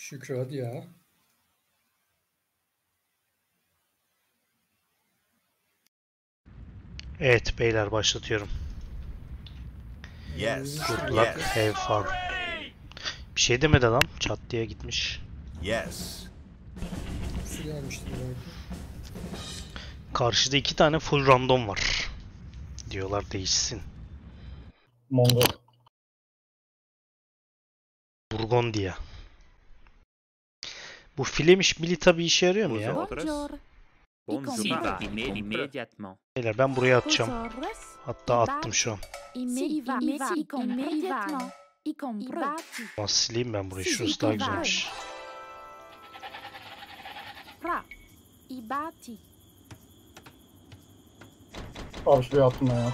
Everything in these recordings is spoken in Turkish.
Şükrü hadi ya. Evet beyler başlatıyorum. Yes. Good luck, have fun. Bir şey demedi lan. Çat diye gitmiş. Yes. Su gelmiştir belki. Karşıda 2 tane full random var. Diyorlar değişsin. Mongol. Burgondia. Bu filemiş milita bir işe yarıyor mu ya? Bonjour. Bonjour. Immédiatement. Beyler ben buraya atacağım. Hatta attım şu an. Immédiatement. Ama sileyim ben burayı. Şurası daha güzelmiş. Abi şuraya attım ben ya.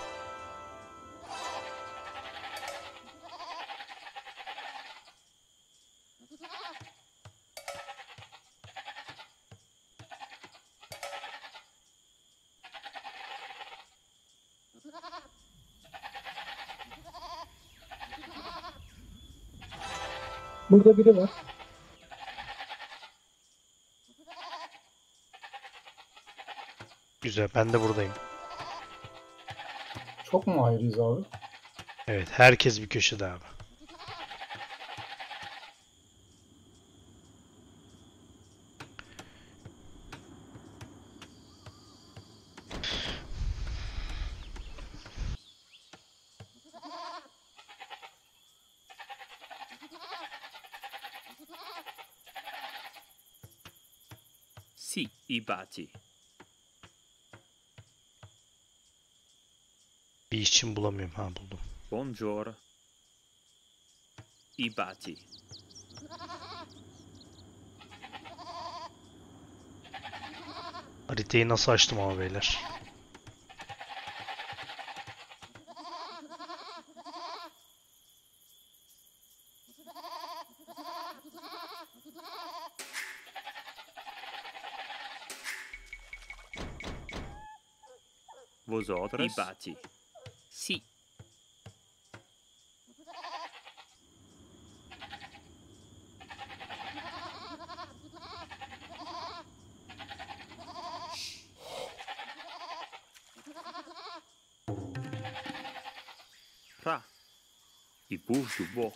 Burada biri var. Güzel ben de buradayım. Çok mu ayrıyız abi? Evet herkes bir köşede abi. Si, ibati. Bir işçim bulamıyorum. Ha buldum. Bonjour. Ibati. Haritayı nasıl açtım ama beyler. Vos ordres? Ibati. Si. Pra. I bouge du bois.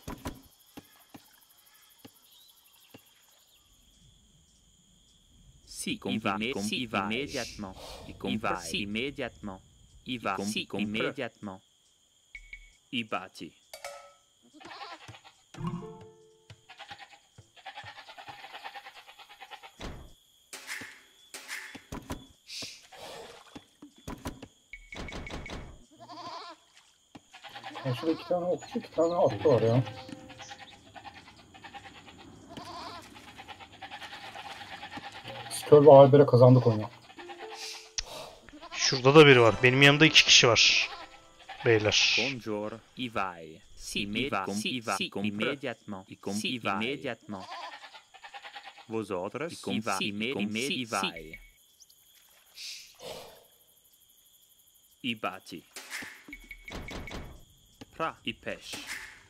Si, il va immédiatement. Il va immédiatement. Il va immédiatement. Ibati. Ya şurada iki tane okçu, iki tane atlı var ya. Skör ve Alber'e kazandık oyunu. Şurada da biri var. Benim yanımda 2 kişi var. Beyler. Bonjour. Il va. Si, il va immédiatement. Il va immédiatement. Vos ordres? Il va immédiatement. Ibati. Pra. Il pêche.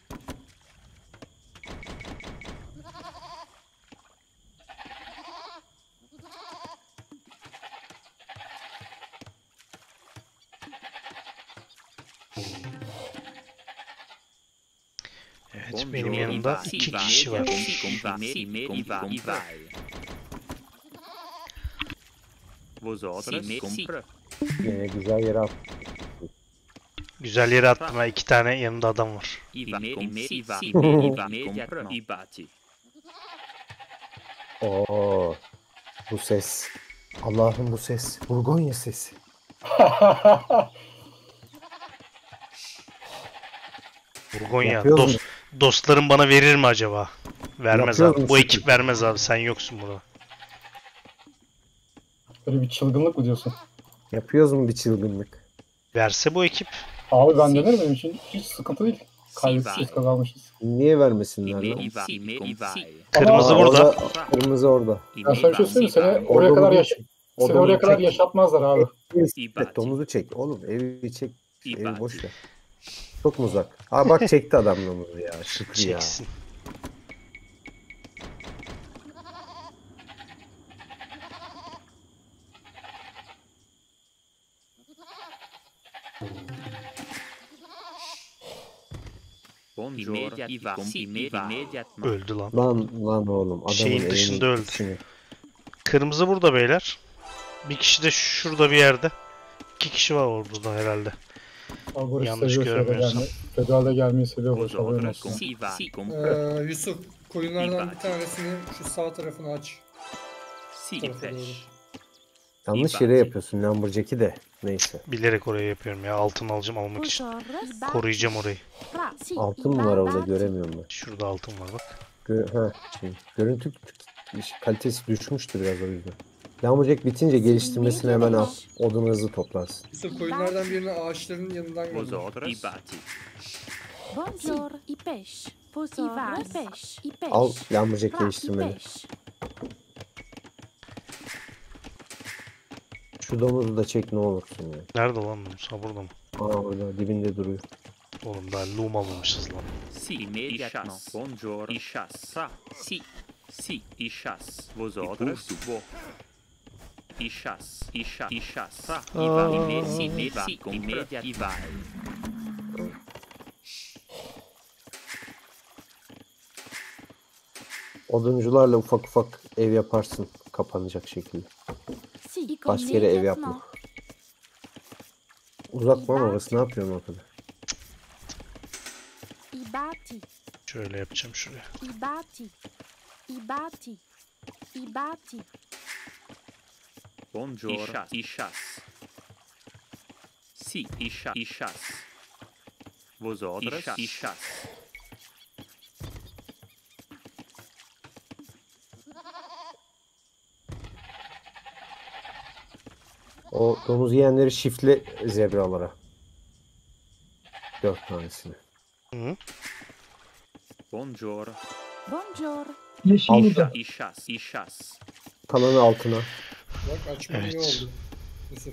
Evet benim yanımda 2 kişi var. Vos ordres? Güzel yere at. Güzel yere attım ha. 2 tane yanımda adam var. Ibati. Oo, bu ses. Allah'ım bu ses. Burgonya sesi. Burgonya. Yapıyoruz mu? Dostlarım bana verir mi acaba? Vermez Yapıyoruz abi. mu Bu şimdi? ekip vermez abi. Sen yoksun burada. Böyle bir çılgınlık mı diyorsun? Yapıyoruz mu bir çılgınlık? Verse bu ekip. Abi ben denerim, benim için hiç sıkıntı değil. Kaybetsizlik kazanmışız. Niye vermesinler lan? Kırmızı Aa, burada. Kırmızı orada. Ben sana bir şey söyleyeyim mi? Seni oraya Orada kadar, bunu çek. seni oraya bunu kadar çek. yaşatmazlar abi. Evet, domuzu çek. Oğlum evi çek. Evi boş ver. Çok mu uzak? Aa bak çekti adam domuzu ya. Şükür ya. Çeksin. Bonjour. Immédiatement. Öldü lan. Lan oğlum. Adamın Şeyin evinin dışında öldü. içine. Kırmızı burada beyler. Bir kişi de şurada bir yerde. 2 kişi var orada da herhalde. Algoritma Yanlış seviyor şöyle görmüyorsam. gelme. Federal'de gelmeyi seviyor. Vos Haberin ordres olsun. si va. Yusuf, koyunlardan bir tanesini şu sağ tarafına aç. Si Tarafa doğru. pêche. Yanlış yere yapıyorsun Lumberjack'i de. Neyse. Bilerek oraya yapıyorum ya. Altın alacağım almak için. Koruyacağım orayı. Altın mı var orada göremiyorum ben. Şurada altın var bak. Görüntü kalitesi düşmüştü biraz o yüzden. Lumberjack bitince geliştirmesini hemen al. Odunu hızlı toplarsın. Yusuf, koyunlardan birini ağaçların yanından Vos gönder. ordres ibati. Bonjour, il pêche. Vos ordres, il pêche. Il pêche. Al Lumberjack Ra, il geliştirmeni. pêche. Şu domuzu da çek ne olursun ya. Nerede lan Musa? Burada mı? Aa orada dibinde duruyor. Oğlum daha loom almamışız lan. Si immédiatement. Bonjour. Il chasse. Si. Si. Il chasse. Vos ordres. Bon. Il chasse. Il chasse. Il chasse. Il va. Immédiatement. Il va. Oduncularla ufak ufak ev yaparsın kapanacak şekilde. Si, Başka yere ev yapma. Uzak lan orası, ne yapıyorsun ortada? I batti, Şöyle yapacağım şuraya. i batti, i batti, i batti. Bonjour. Il chasse. Si. Il chasse. Vos ordres. Il chasse. O domuz yiyenleri şifle zebralara. 4 tanesini. Hı? Bonjour. Bonjour, Altta. Il chasse. Il chasse. Kalanı altına. Bak, açman iyi Evet. oldu. Yusuf.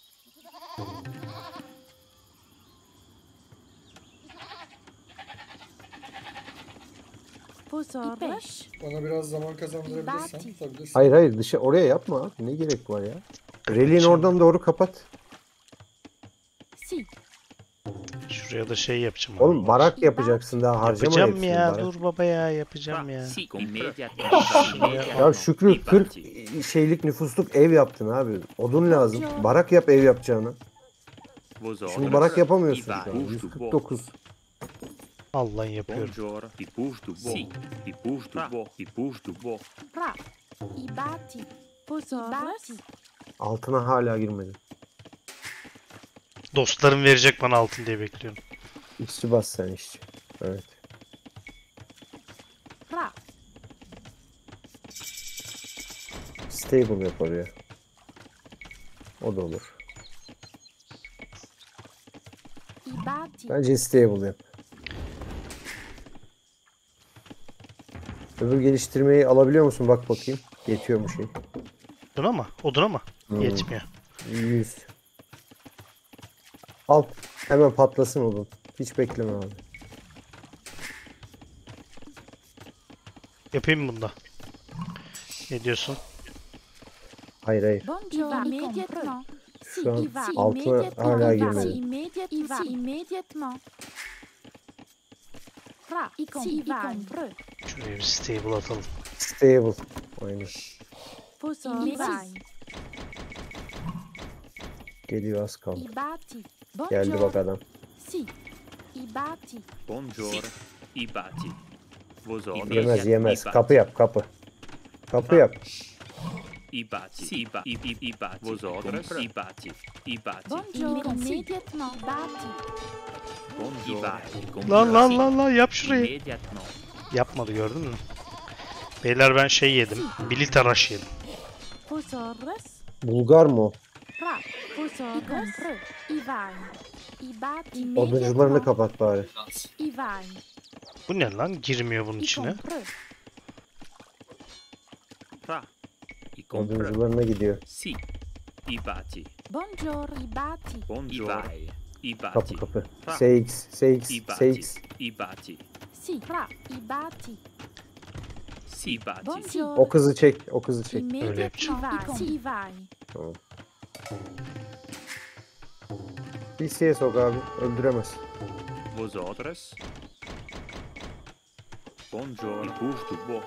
vos ordres. Bana biraz zaman kazandırabilirsen İbati. tutabilirsin. Hayır oraya yapma abi. Ne gerek var ya? Reliğin oradan doğru kapat. Si, Şuraya da şey yapacağım. abi. Oğlum barak yapacaksın daha harcama Yapacağım hepsini ya. barak. Dur baba ya. Yapacağım ya. Si. Immédiatement. Ya Şükrü 40 şeylik nüfusluk ev yaptın abi. Odun lazım. Barak yap ev yapacağını. Vos Şimdi ordres. barak yapamıyorsun şu Il an. va. 149. Allah'ın yapıyorum. Bonjour. Il bouge du bois. Si. Il bouge du bois. Il bouge du bois. ra, i batti, vos ordres. Altına hala girmedi. Dostlarım verecek bana altın diye bekliyorum. İşçi bas sen işçi. Evet. Ra, Stable yap oraya. O da olur. i batti, Bence stable yap. Öbür geliştirmeyi alabiliyor musun? Bak bakayım. Yetiyor mu şey? Oduna mı? Oduna mı? Yetmiyor. 100. Al. Hemen patlasın odun. Hiç bekleme abi. Yapayım mı bunda? Ne diyorsun? Hayır. bonjour, immédiatement. Si, Şu an il va, altına immédiatement. hala Il va, girmedi. il va, immédiatement. Ra, il comprend. Şuraya bir stable atalım. Stable. Aynen. Vos ordres. Geliyor az kaldı. I batti, Geldi bonjour. bak adam. Si, i batti, Bonjour. Il bâtit. Vos ordres. Yemez yemez. Il bâtit. Kapı yap kapı. Kapı yap. Il bâtit. Si. Il bâtit. Vos ordres. Il bâtit. Il bâtit. bonjour, immédiatement. Batti, Bonjour. Lan yap şurayı. Immédiatement. Yapmadı gördün mü? Beyler ben şey yedim. Bilitaraş yedim. vos ordres. Bulgar mı o? Ra, vos ordres. I va, i batti, Oduncularını immédiatement. kapat bari. I va, Bu ne lan? Girmiyor bunun il içine. comprend. Ra. Il comprend. Oduncularına gidiyor. Si. Il bâtit. Bonjour, i batti, Bonjour. Il Kapı bâtit. kapı. Ra. SX. Il bâtit. SX. Il bâtit. si, ra, i batti, Si. Il bâtit. bonjour, O kızı çek. O kızı çek. immédiatement. I va, si, i va, TC'ye sok abi. Öldüremez. Vos autres. Bonjour. Il bouge du bois.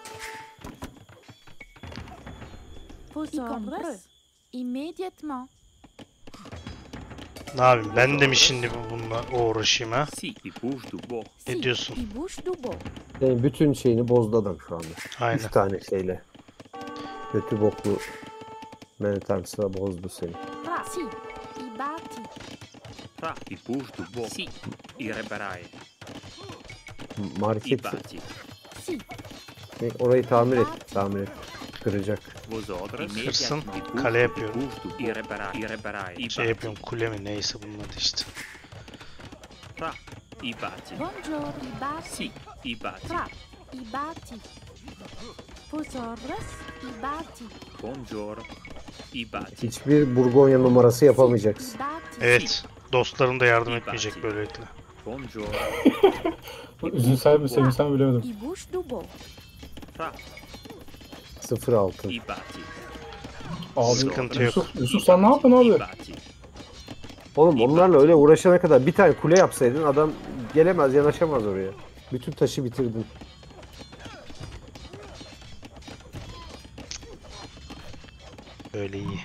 Vos ordres. Immédiatement. Ne yapayım? Ben de mi şimdi bununla uğraşayım ha? Si, il bouge du bois. Ne Si, diyorsun? il bouge du beau. Senin bütün şeyini bozdu adam şu anda. Aynen. 3 tane şeyle. Kötü boklu Menotars'la bozdu seni. Tra. Si, i batti. Tra, il bouge du bois. Si, il reparaille. Il Market bâtit. Si, orayı tamir et. Tamir et. Kıracak. Vos autres. Kırsın, Il bouge kale du- yapıyorum. il bouge du- Il reparaille. Il reparaille. Il Şey bâtit. yapıyorum, kule mi neyse bunun adı işte. Tra, il bâtit. bonjour, i batti. Si, il bâtit. Tra, i batti. Vos ordres. I batti. Bonjour. Il bâtit. Hiçbir Burgonya numarası yapamayacaksın. I batti. Evet, dostların da yardım etmeyecek böylelikle. Bonjour. Üzülsem mi sevinsem mi bilemedim. I bouge du beau. Tra, 0-6. il bâtit. Abi Sıkıntı yok. Yusuf sen ne yaptın Il abi? bâtit. Oğlum onlarla öyle uğraşana kadar bir tane kule yapsaydın adam gelemez, yanaşamaz oraya. Bütün taşı bitirdin. Böyle iyi.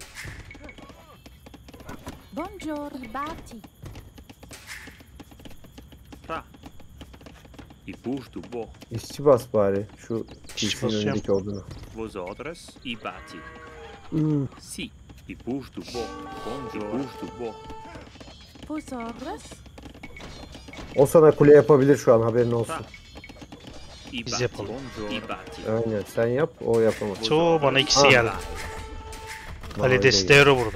Bonjour, i batti. Tra, il bouge du bois. İşçi bas bari şu İşçi kilsenin basacağım. önündeki odunu. Vos ordres. Il bâtit. Hmm. Si, il bouge du bois. Bonjour. Il bouge du bois. Vos ordres. O sana kule yapabilir şu an, haberin olsun. Tra, il Biz bâtit. yapalım. Bonjour. Il bâtit. Aynen, sen yap, o yapamaz. Çoğu bana ikisi Ha. geldi. Vay Ali be. Destero burada.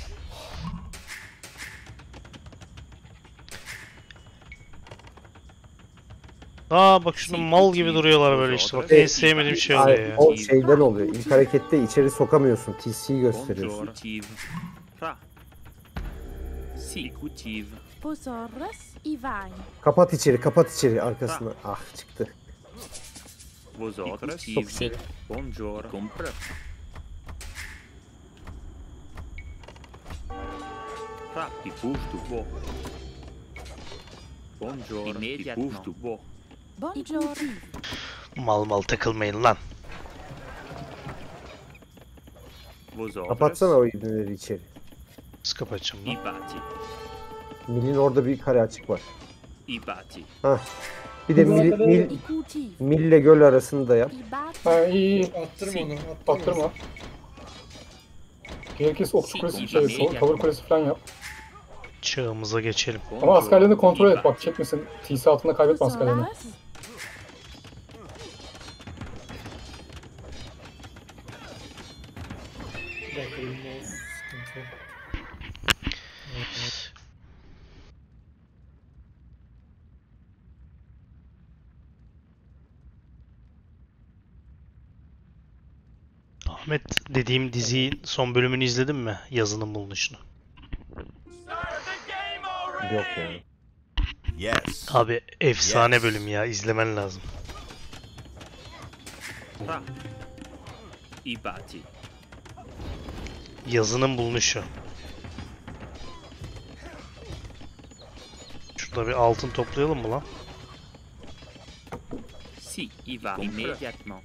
Aa bak şunun mal gibi duruyorlar böyle işte. Bak en sevmediğim şey oluyor Ay, ya. o şeyden oluyor. İlk harekette içeri sokamıyorsun. TC'yi gösteriyorsun. Bonjour. Cultive. Tra. Si, cultive. Vos ordres. I vai. Kapat içeri, kapat içeri arkasına. Ah çıktı. Vos ordres. Sok içeri. Bonjour. Compre. Tra, il bouge du bois. Bonjour. Il bouge du bois. Bonjour. Mal mal takılmayın lan. Vos ordres. Kapatsana o ibneleri içeri. Nasıl kapatacağım Il lan? bâtit. Mil'in orada bir kare açık var. Il bâtit. Hah. Bir de I cultive. Mille göl arasını da yap. I batti. Ha iyi. Attırma onu. Attırma. Gerekirse okçu kulesi tavır kulesi falan yap. Çağımıza geçelim. Ama askerlerini kontrol Il et bak, çekmesin. TC altında kaybetme Vos askerlerini. ordres. Bir dakika, benim o sıkıntı yok. Ahmet, dediğim diziyi son bölümünü izledin mi? Yazının bulunuşunu. Yok yani. Yes. Abi efsane Yes. bölüm ya, izlemen lazım. Tra. Il bâtit. Yazının bulunuşu. Şurada bir altın toplayalım mı lan? Si, il va immédiatement.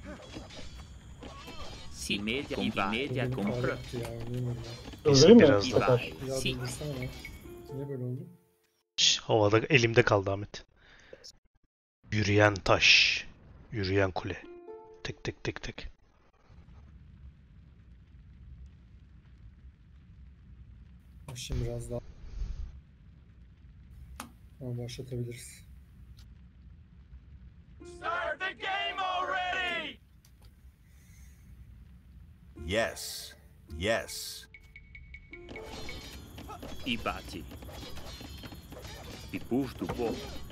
Si, il va Benim immédiatement. kaybetti ya. Bilmiyorum ya. Öldüreyim mi? biraz Il daha. va. Bir daha Si, durdursana lan. Niye böyle oldu? Şş, havada elimde kaldı Ahmet. Yürüyen taş. Yürüyen kule. Tek tek tek tek. Bak şimdi biraz daha. Tamam, başlatabiliriz. Yes. Yes. il bâtit. Il bouge du bois.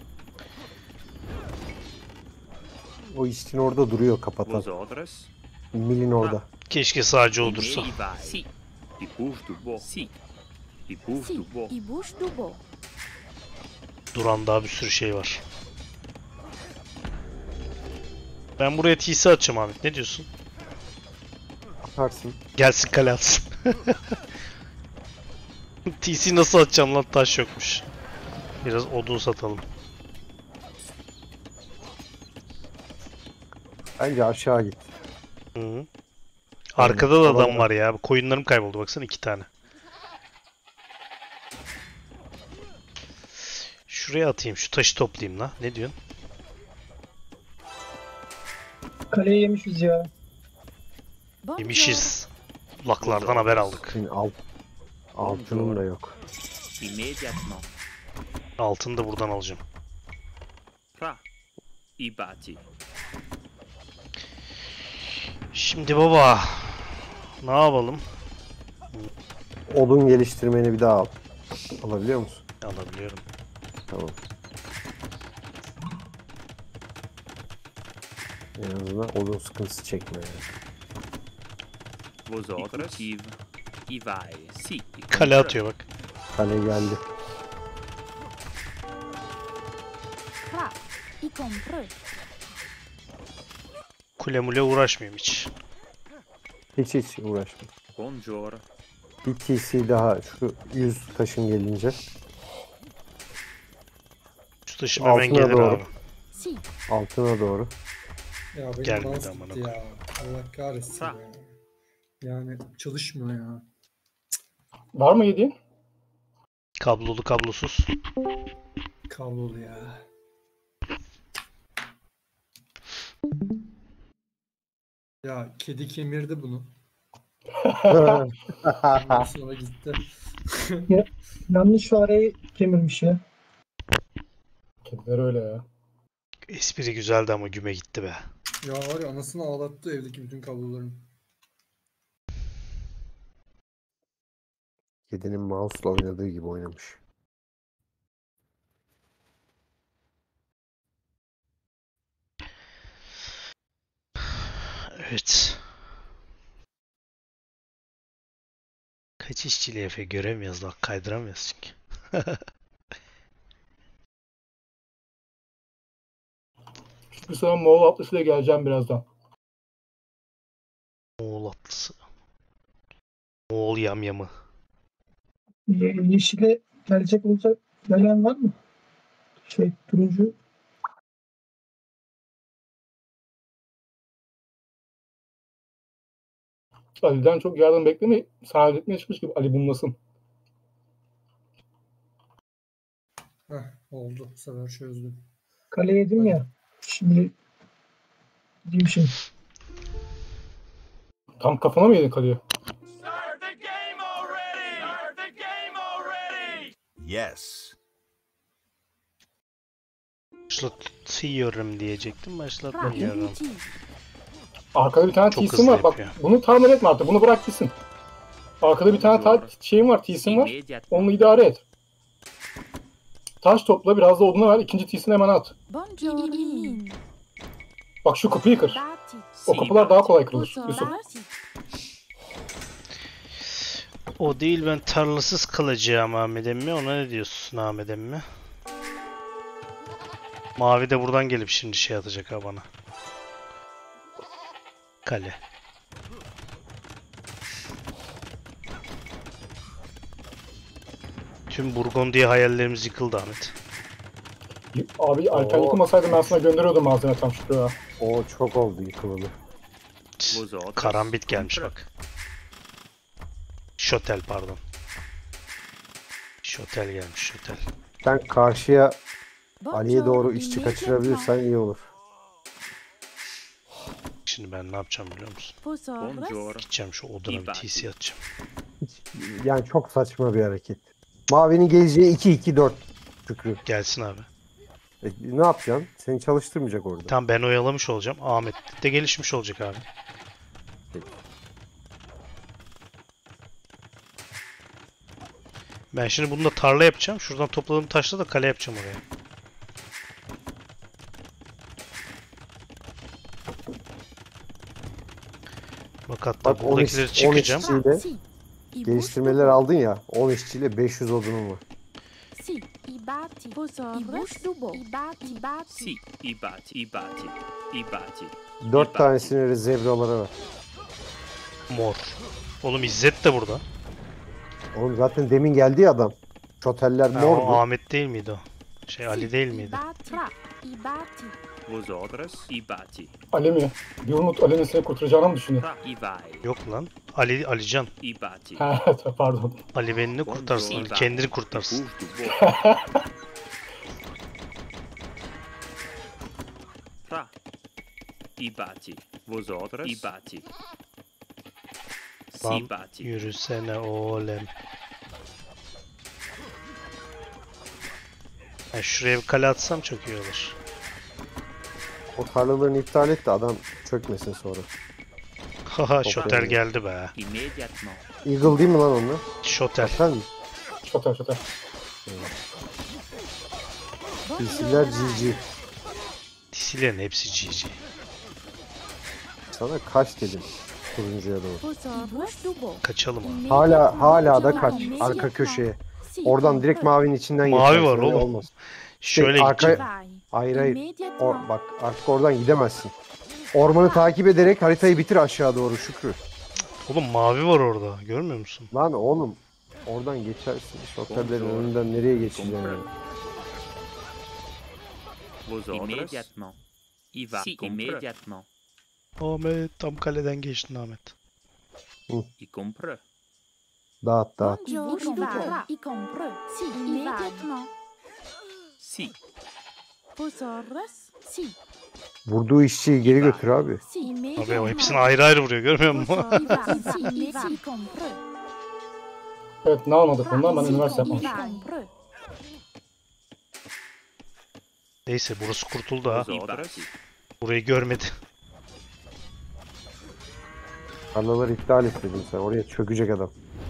O işçin orada duruyor Vos kapatan. ordres. Mil'in orada. Keşke sadece o dursa. Il va. Si, il bouge du bois. Si, il bouge Si, du bois. i bouge du beau. Duran daha bir sürü şey var. Ben buraya TC atacağım Ahmet. Ne diyorsun? Atarsın. Gelsin kale atsın. TC nasıl atacağım lan, taş yokmuş. Biraz odun satalım. Bence aşağı git. Hı -hı. Arkada da adam Olabilir. var ya. Koyunlarım kayboldu baksana, 2 tane. Şuraya atayım, şu taşı toplayayım la. Ne diyorsun? Kaleyi yemişiz ya. Bonjour. Yemişiz. Laklardan haber aldık. Senin altının da yok. Immédiatement. Altını da buradan alacağım. Ra. Ibati. Şimdi baba, ne yapalım? Odun geliştirmeni bir daha al. Alabiliyor musun? Alabiliyorum. Tamam. En azından odun sıkıntısı çekme yani. Vos ordres. Ivai. Si. Kale atıyor bak. Kale geldi. Ra. Y compré. Kule mule uğraşmayayım hiç. Hiç uğraşma. Bonjour. Bir TC daha şu 100 taşın gelince. Şu taşım hemen Altına gelir doğru. abi. Si. Altına doğru. Ya benim Gelmedi mouse amına gitti ya. Allah kahretsin Ha. ya. Yani çalışmıyor ya. Var mı yediğin? Kablolu kablosuz. Kablolu ya. Ya kedi kemirdi bunu. Ondan sonra gitti. Yanlış fareyi kemirmiş ya. Kediler öyle ya. Espri güzeldi ama güme gitti be. Ya var ya, anasını ağlattı evdeki bütün kabloların. Kedinin mouse'la oynadığı gibi oynamış. Evet. Kaç işçili Efe göremiyoruz lan, kaydıramıyoruz çünkü. Bir sonra Moğol atlısıyla geleceğim birazdan. Moğol atlısı. Moğol yamyamı. Yeşile gelecek olacak gelen var mı? Turuncu. Ali'den çok yardım bekleme. Sana halletmeye çıkmış gibi. Ali bunlasın. Heh, oldu. Bu sefer çözdüm. Kale yedim ya. Şimdi gideyim şimdi. Tam kafana mı yedin kaleyi? Yes. Başlatıyorum diyecektim. Ra. Başlatmıyorum. Inutile. Arkada bir tane Çok T'sin hızlı var. Bak yapıyor. bunu tahmin etme artık. Bunu bırak gitsin. Arkada bir tane şeyim var. T'sin var. Immédiatement. Onunla idare et. Taş topla. Biraz da oduna ver. İkinci T'sini hemen at. Bonjour. Imin. Bak şu kapıyı kır. Bati. O kapılar daha kolay kırılır. Poso. Yusuf. Bati. O değil, ben tarlasız kalacağım Ahmet emmi. Ona ne diyorsun Ahmet emmi? Mavi de buradan gelip şimdi şey atacak ha bana. Kale. Tüm Burgundiya hayallerimiz yıkıldı Ahmet. Abi Alper Oo. yıkılmasaydı ben sana gönderiyordum malzeme tam Şükrü ya. O çok oldu yıkılalı. Vos ordres. Karambit gelmiş Contre. bak. Şotel pardon. Şotel gelmiş, şotel. Sen karşıya Ali'ye Bonjour. doğru işçi kaçırabilirsen iyi olur. Şimdi ben ne yapacağım biliyor musun? Poso. Bonjour. Gideceğim şu oduna bir TC atacağım. Yani çok saçma bir hareket. Mavi'nin geleceği 2-2-4 Şükrü. Gelsin abi. Ne yapacaksın? Seni çalıştırmayacak orada. Tamam, ben oyalamış olacağım. Ahmet de gelişmiş olacak abi. Ben şimdi bununla tarla yapacağım. Şuradan topladığım taşla da kale yapacağım oraya. Bak hatta Bak, buradakileri 10 çıkacağım. işçi- Şeyle, Si. Y geliştirmeler aldın ya. 10 işçiyle 500 odunun var. Si. Y bati. Poso. Y bouche du beau. Y bati. Y bati. Si. Ibati. Ibati. Ibati. 4 tanesini zebralara ver. Mor. Oğlum İzzet de burada. Oğlum zaten demin geldi ya adam. Şoteller Ha, o mordu. Ahmet değil miydi o? Şey Ali değil miydi? Tra. Ibati. Vos ordres, ibati. Ali mi? Bir umut Ali'nin seni kurtaracağını mı düşünüyor? Tra, ivai. Yok lan. Alican. Ibati. Ha pardon. Ali beni ne kurtarsın? Ali kendini kurtarsın. Tra. Ibati. Vos ordres, ibati. Lan Sibati. yürüsene oğlum. Ben şuraya bir kale atsam çok iyi olur. O tarlalarını iptal et de adam çökmesin sonra. Haha şoter geldi be. Immediatement. Eagle değil mi lan onlar? Şoter. Şoter mi? Şoter şoter. Bilsiler GG. Disilerin hepsi GG. Sana kaç dedim turuncuya doğru. Posorus dubo. Kaçalım abi. Hala da kaç. Arka köşeye. Oradan direkt mavinin içinden Mavi geçersin, var öyle oğlum. Olmaz. Şöyle arka- gideceğim. Hayır hayır. Bak artık oradan gidemezsin. Ormanı takip ederek haritayı bitir aşağı doğru Şükrü. Oğlum mavi var orada. Görmüyor musun? Lan oğlum oradan geçersin. Şoterlerin önünden nereye geçeceksin yani? Vos ordres. Immediatement. Iva. Immediatement. Ahmet tam kaleden geçtin Ahmet. I comprends. Dağıt. Bonjour. Y compre. Si. Immédiatement. Si. Posorus. Si. Vurduğu işçiyi geri götür abi. Si. Abi o Immédiatement. hepsini ayrı ayrı vuruyor görmüyor musun? Posorus. Si. Y compre. Evet ne almadık bundan ben Si. üniversite Y yapmamıştım. compre. Neyse burası kurtuldu ha. Vos ordres. Burayı görmedi. Tarlaları iptal et dedim sen. Oraya çökecek adam.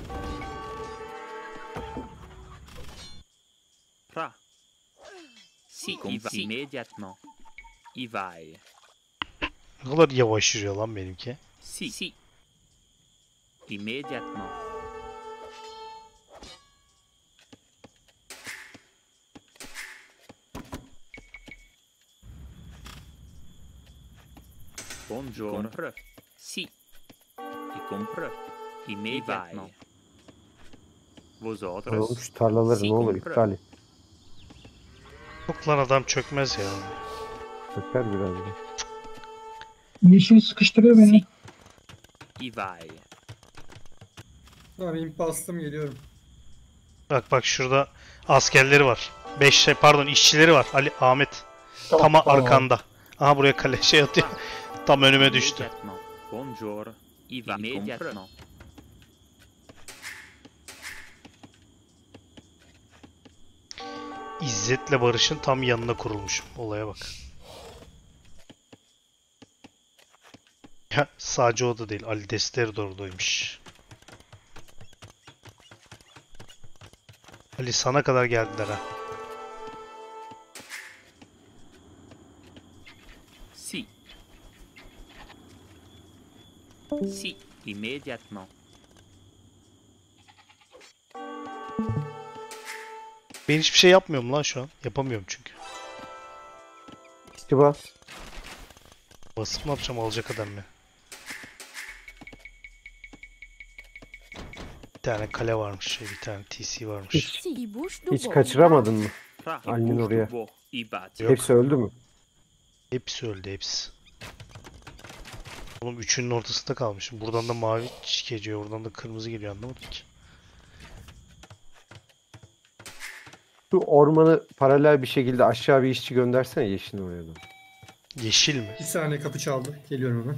Tra. Si. Iva. Immediatement. Ivai. Ne kadar yavaş yürüyor lan benimki. Si. Si. Immediatement. Bonjour. Comprends. Si. I comprends. Immediatement. Vos ordres. Oğlum şu tarlaları ne olur iptal et. Yok lan adam çökmez ya. Çöker biraz da. Yeşil sıkıştırıyor beni. Ivai. Tamam imp bastım geliyorum. Bak şurada askerleri var. 5 pardon işçileri var. Ali Ahmet. Tam tamam. arkanda. Aha buraya kale şey atıyor. Tam önüme düştü. Immediatement. Bonjour. Iva. Immediatement. İzzet'le Barış'ın tam yanına kurulmuşum. Olaya bak. Ya sadece o da değil. Ali Desteri de oradaymış. Ali sana kadar geldiler ha. Si. Si. Immediatement. Ben hiçbir şey yapmıyorum lan şu an. Yapamıyorum çünkü. İşçi bas. Basıp ne yapacağım alacak adam mı? Bir tane kale varmış şey, bir tane TC varmış. Si. Y bouge Hiç dubo. kaçıramadın mı? Tra. Ali'nin oraya. Ibati. Yok. Hepsi öldü mü? Hepsi öldü hepsi. Oğlum üçünün ortasında kalmışım. Buradan da mavi geliyor, oradan da kırmızı geliyor anlamadım ki. Şu ormanı paralel bir şekilde aşağı bir işçi göndersene yeşilin oraya da. Yeşil mi? Bir saniye kapı çaldı. Geliyorum hemen.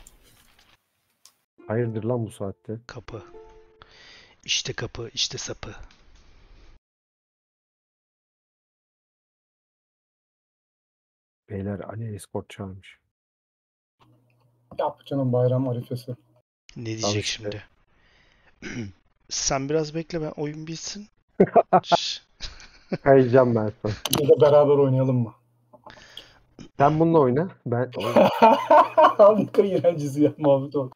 Hayırdır lan bu saatte? Kapı. İşte kapı, işte sapı. Beyler Ali escort çağırmış. Yap canım bayram arifesi. Ne diyecek işte. şimdi? Sen biraz bekle ben oyun bitsin. Kayacağım ben sana. Bir de beraber oynayalım mı? Sen bununla oyna. Ben Abi ne kadar iğrenciz ya muhabbet oldu.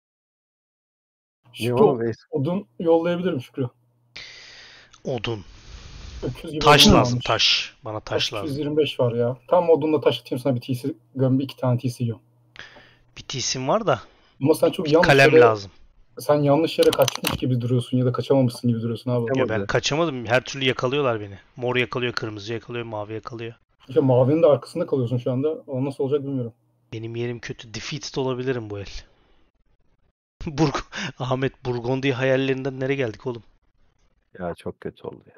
ne Şükrü oğlum odun yollayabilirim Şükrü. Odun. Öküz gibi Taş odun lazım, varmış. taş. Bana taş lazım. 225 var ya. Tam odunla taş atayım sana bir TC. Gömbe 2 tane TC yiyorum. Bir TC'm var da Ama sen çok yanlış kalem yere, lazım. Sen yanlış yere kaçmış gibi duruyorsun ya da kaçamamışsın gibi duruyorsun abi. Ya ben kaçamadım. Her türlü yakalıyorlar beni. Mor yakalıyor, kırmızı yakalıyor, mavi yakalıyor. İşte mavinin de arkasında kalıyorsun şu anda. O nasıl olacak bilmiyorum. Benim yerim kötü. Defeated olabilirim bu el. Ahmet Burgundy hayallerinden nereye geldik oğlum? Ya çok kötü oldu ya.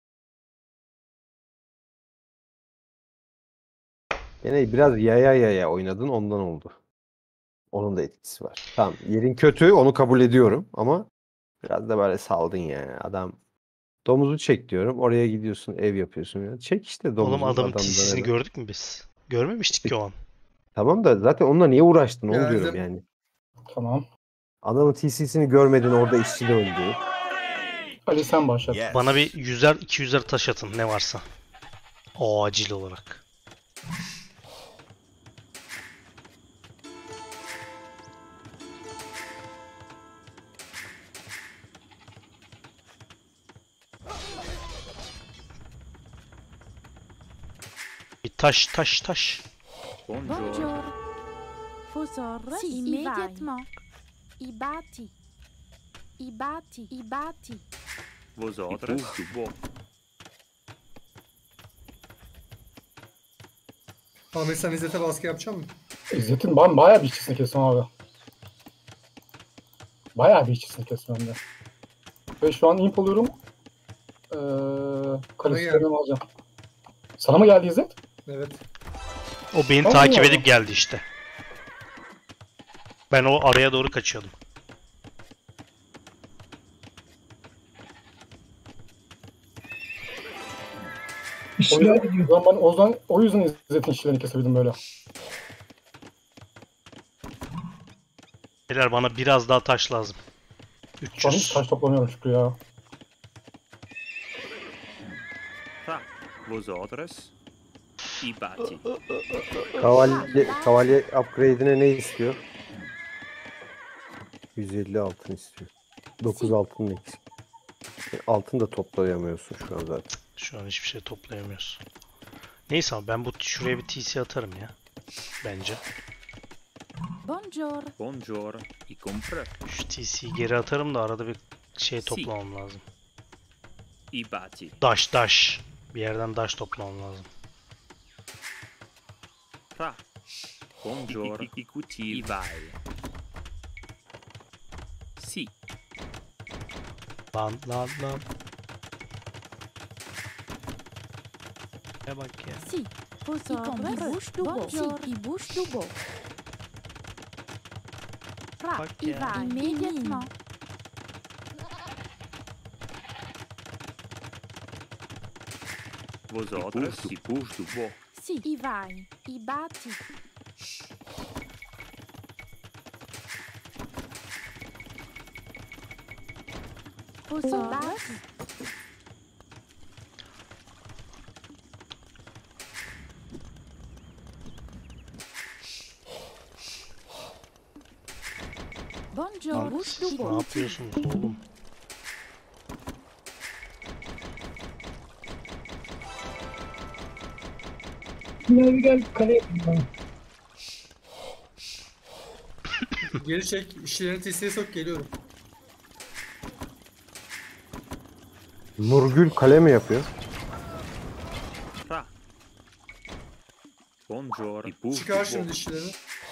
Yine biraz yaya oynadın ondan oldu. Onun da etkisi var. Tamam yerin kötü onu kabul ediyorum ama biraz da böyle saldın yani. Adam domuzu çek diyorum. Oraya gidiyorsun ev yapıyorsun. Ya. Çek işte domuzu. Oğlum adamın adamdan TC'sini eve. gördük mü biz? Görmemiştik ki o an. Tamam da zaten onunla niye uğraştın onu Geldim. diyorum yani. Tamam. Adamın TC'sini görmedin orada işçi de öldü. Ali sen başlat. Yes. Bana bir 100'er 200'er taş atın ne varsa. Acil olarak. Bir taş. Buongiorno. Bonjour. Fosor Si, immédiatement. Ibati. Ibati. Ibati. Vosotros. Bo. Ahmet sen İzzet'e baskı yapacak mısın? İzzet'in ben bayağı bir işçisini kestim abi. Bayağı bir işçisini kestim hem de. Ve şu an imp oluyorum. Kalifiyelerimi alacağım. Sana mı geldi İzzet? Evet. O beni Allah takip Allah. edip geldi işte. Ben o araya doğru kaçıyordum. O İşçiler yüzden, gidiyor. o yüzden İzzet'in işçilerini kesebildim böyle. Beyler bana biraz daha taş lazım. Şu an hiç 300. taş toplamıyorum Şükrü ya. Fra. Vosotros. Ibati. Kavalye upgrade'ine ne istiyor? 150 altın istiyor. 9 altın eksik. Altın da toplayamıyorsun şu an zaten. Şu an hiçbir şey toplayamıyoruz. Neyse ama ben şuraya bir TC atarım ya. Bence. Bonjour. Buongiorno. I compre. Şu TC'yi geri atarım da arada bir şey toplamam lazım. Ibati. Daş. Bir yerden daş toplamam lazım. Fra. Buongiorno. Ikuti. Ibai. Si. Lan. Ne bak ya. Si. Fosor bouge du beau. Si, Bonjour. il bouge du beau. Fra. Bak ya. Iva. Immédiatement. Vosotros. I bouge du bo. Si. Ivai. Ibati. Fosor Bonjour. Lan siz ne yapıyorsunuz oğlum? Bunlar bir gel kale yapayım bana. Geri çek. İşçilerini TC'ye sok geliyorum. Nurgül kale mi yapıyor? Fra. Buongiorno. I bouge Çıkar du şimdi bo. işçilerini.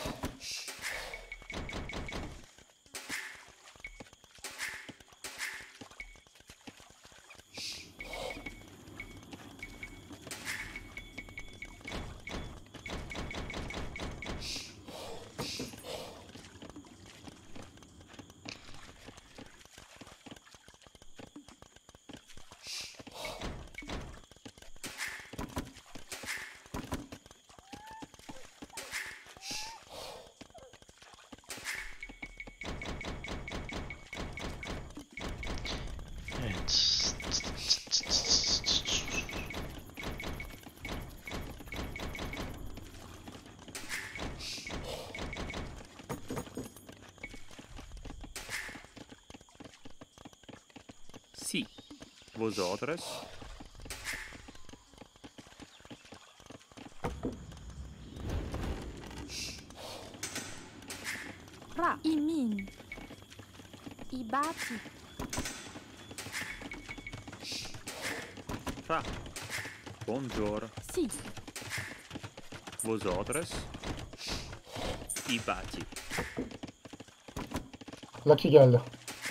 Evet. Si. Vosotros. Fra. Imin. Ibati. Fa. Buongiorno. Si. Vosotros. Ibati. Lucky geldi.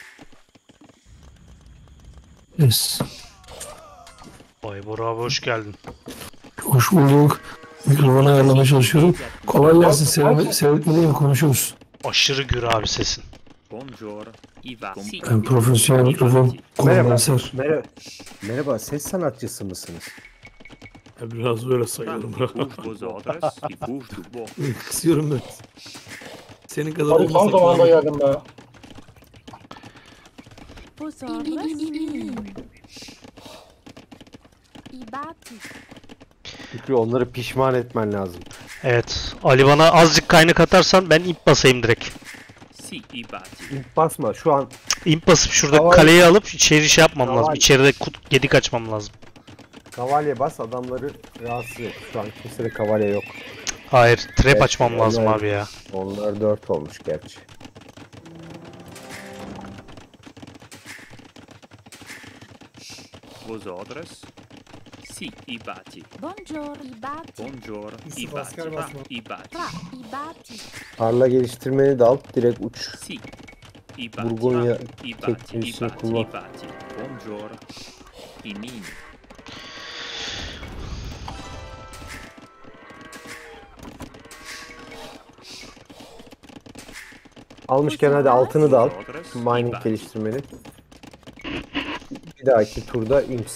Yes. Baybor abi hoş geldin. Hoş bulduk. Mikrofonu ayarlamaya çalışıyorum. Kolay gelsin. Seyretmeliyim. Konuşuyoruz. Aşırı gür abi sesin. Buongiorno. Ibati. Ben profesyonel mikrofon kullananlar. Merhaba, ses sanatçısı mısınız? Biraz böyle sayılırım. Vosotros. Ibus du bo. Kısıyorum ben. Senin kadar Abi tam zamanında geldim be. Vosotros. Ibati. Şükrü onları pişman etmen lazım. Evet. Ali bana azıcık kaynak atarsan ben imp basayım direkt. Si. Ibati. İlk basma şu an İmp basıp şurada Kaval- kaleyi alıp içeri şey yapmam lazım. Kaval- İçeride gedik açmam lazım. kavalye bas, adamları rahatsız et. Şu an kimsede kavalye yok. Hayır. Trap Evet, açmam lazım onlar- abi ya. Onlar 4 olmuş gerçi. Vosotros. Si. Ibati. Buongiorno. Ibati. Buongiorno. Yusuf, Ibati. asker basma. Ibati. Fra. Ibati. Tarla geliştirmeni de al, direkt uç. Si. Ibati. Burgonya Ibati. teknolojisini Ibati. kullan. Ibati. Buongiorno. Inini. Almışken hadi altını da al. Vosotros. Mining Ibati. geliştirmeni. Bir dahaki turda imps.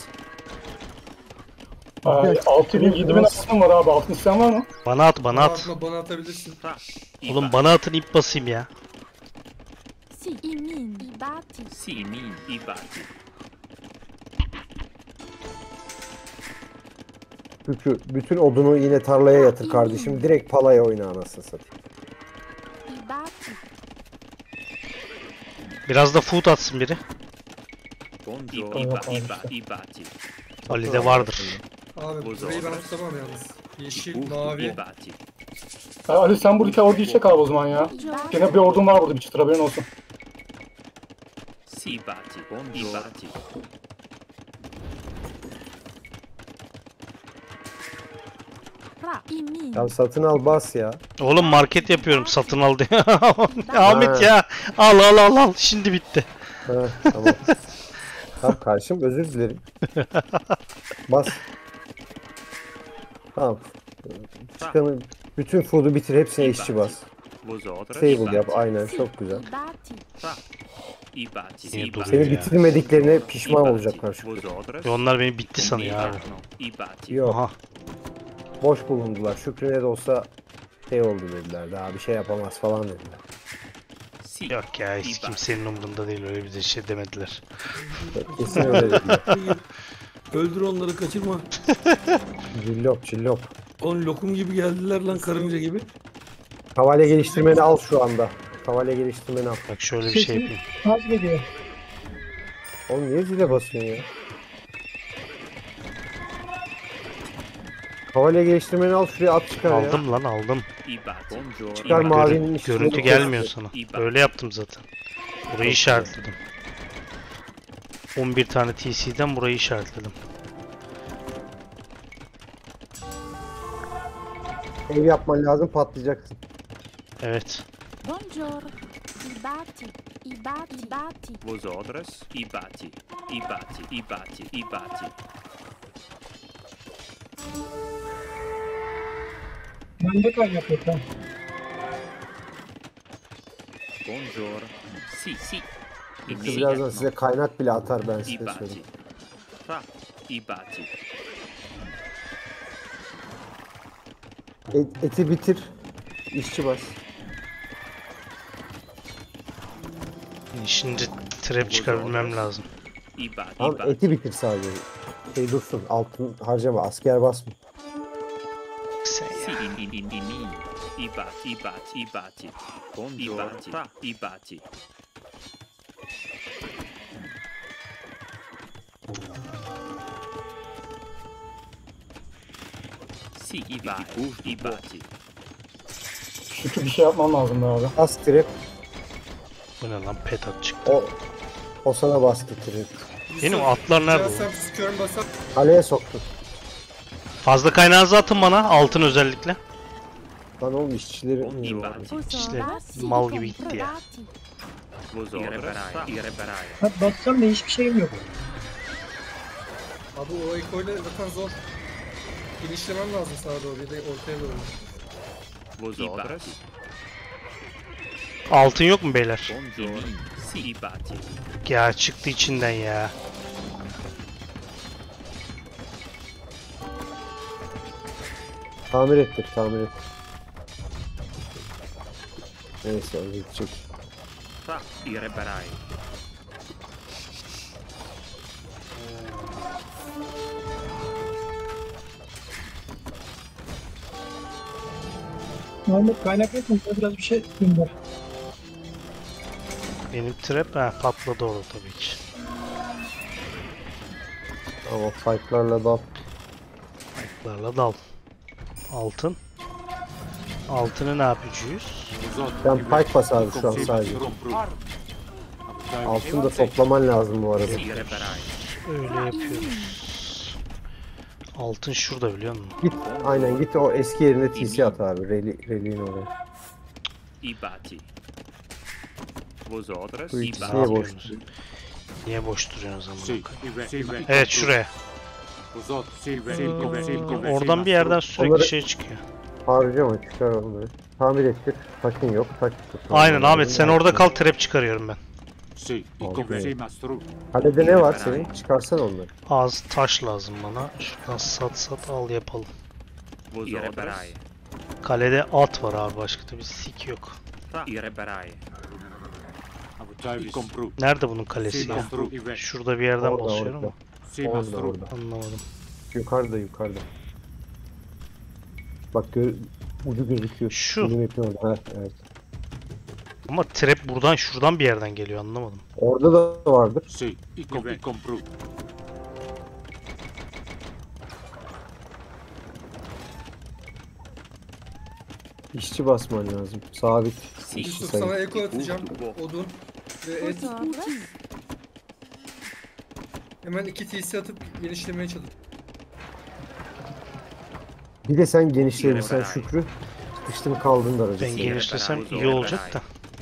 6000 7000 altın var abi. Altın isteyen var mı? Bana at bana at. Bana atabilirsin. Fra. Oğlum Ibati. bana atın imp basayım ya. Si. Imin. Ibati. Si. Inin. Ibati. Şükrü bütün odunu yine tarlaya yatır kardeşim. Direkt palaya oyna anasını satayım. Ibati. Biraz da food atsın biri. Buongiorno. Yok, Ibati. Ibati. Ali'de vardır. Abi burayı ben tutamam yalnız. Yeşil, Ibus du mavi. Ibati. Ali sen buradaki orduyu çek abi o zaman ya. Gene bir ordun var burada bir çıtır haberin olsun. Si. Ibati. Buongiorno. Ibati. Fra. Imin. Ya satın al bas ya. Oğlum market yapıyorum satın al diye. Ahmet ya. Al al al al. Şimdi bitti. Ha, tamam. Tamam karşım özür dilerim. Bas. Tamam. Çıkanı, bütün food'u bitir, hepsine işçi bas. Vosotros. Table yap Ibati. aynen, çok güzel. Ibati. Fra. Ibati. Niye Ibati. duruyor Seni ya? bitirmediklerine pişman Ibati. olacaklar Şükrü. Vosotros. Onlar beni bitti sanıyor abi. Ibati. Yok, Aha. boş bulundular. Şükrü ne de olsa şey oldu dediler. Daha bir şey yapamaz falan dediler. Si. Yok ya hiç İbati. kimsenin umurunda değil öyle bir de şey demediler. Kesin öyle dediler. Öldür onları, kaçırma. Cillop cillop. On lokum gibi geldiler lan, karınca gibi. Kavalye geliştirmeni al şu anda. Kavalye geliştirmeni al. Bak şöyle bir şey yapayım. Az geliyor. Oğlum niye zile basıyorsun ya? Kavalye geliştirmeni al, şuraya at çıkar ya. Aldım lan aldım. Ibati. Buongiorno. Çıkar Ibati. mavinin üstüne. Görüntü gelmiyor sana. İbati. Öyle yaptım zaten. Burayı işaretledim. 11 tane TC'den burayı işaretledim. Ev yapman lazım, patlayacaksın. Evet. Buongiorno. Ibati. Ibati. Ibati. Vosotros. Ibati. Ibati. Ibati. Ibati. Bende kaynak yok lan. Buongiorno. Si. Si. Şükrü birazdan size kaynak bile atar, ben size Ibati. söyleyeyim. Fra. Ibati. Eti bitir. İşçi bas. Şimdi trap çıkarabilmem lazım. Ibati. Tamam, Ibati. eti bitir sadece. Şey dursun, altın harcama, asker basma. Sen Si. ya. In. Ibati. Ibati. Ibati. Buongiorno. Ibati. Fra. Ibati. Si. Ibati. Ibati. Şükrü bir şey yapman lazım be abi. Bas trap. Bu ne lan, pet at çıktı. O sana bas getirir. Benim atlar nerede Sen oğlum? sıkıyorum basar. Kaleye soktun. Fazla kaynağınızı atın bana, altın özellikle. Lan oğlum işçileri... İşte mal gibi gitti ya. Vos otros. I reparai. Bassam da hiçbir şeyim yok. Abi o ekoyla zaten zor. Genişlemem lazım sağa doğru ya da ortaya doğru. Vos otros. Altın yok mu beyler? Buongiorno. Sì, i bati. Ya çıktı içinden ya. Tamir ettir, tamir et. Neyse o gidecek. Fa, i reparai. Muhammed kaynak yok mu? Biraz bir şey gönder. Benim trap patladı orada tabii ki. Ama fightlarla dal. Ayaklarla dal. Altın. Altını ne yapacağız? Sen pike bas abi şu an sadece. Altını da toplaman lazım bu arada. I reparai. Öyle yapıyoruz. Altın şurada biliyor musun? Git, aynen git o eski yerine TC at abi. Reli'nin oraya. I bati. Vos otros. Bu I ikisi bati. niye boş? Niye boş duruyorsunuz zaman? Sì. Evet şuraya. Oradan bir yerden sürekli Onları- şey çıkıyor. Harcama çıkar onları. Tamir ettir. Taşın yok. Taş tut. Aynen Ahmet, sen orada kal, trap çıkarıyorum ben. Kalede ne var senin? Çıkarsan onları. Az taş lazım bana. Şuradan sat al yapalım. Vos I otros. reparai. Kalede at var abi, başka da bir sik yok. Fa, i reparai. Nerede bunun kalesi ya? Şurada bir yerden Orada, basıyorum ama Orada. anlamadım. Yukarıda. Bak ucu gözüküyor. Şu. Benim yapıyorum. Evet, evet. Ama trap buradan şuradan bir yerden geliyor, anlamadım. Orada da vardır. İşçi basman lazım. Sabit. Sì, İşçi Yusuf sayı. sana eko atacağım. Odun ve et. Hemen 2 TC atıp genişlemeye çalış. Bir de sen genişleyebilirsen Şükrü. Sıkıştım kaldın da aracı. Ben genişlesem iyi olacak da.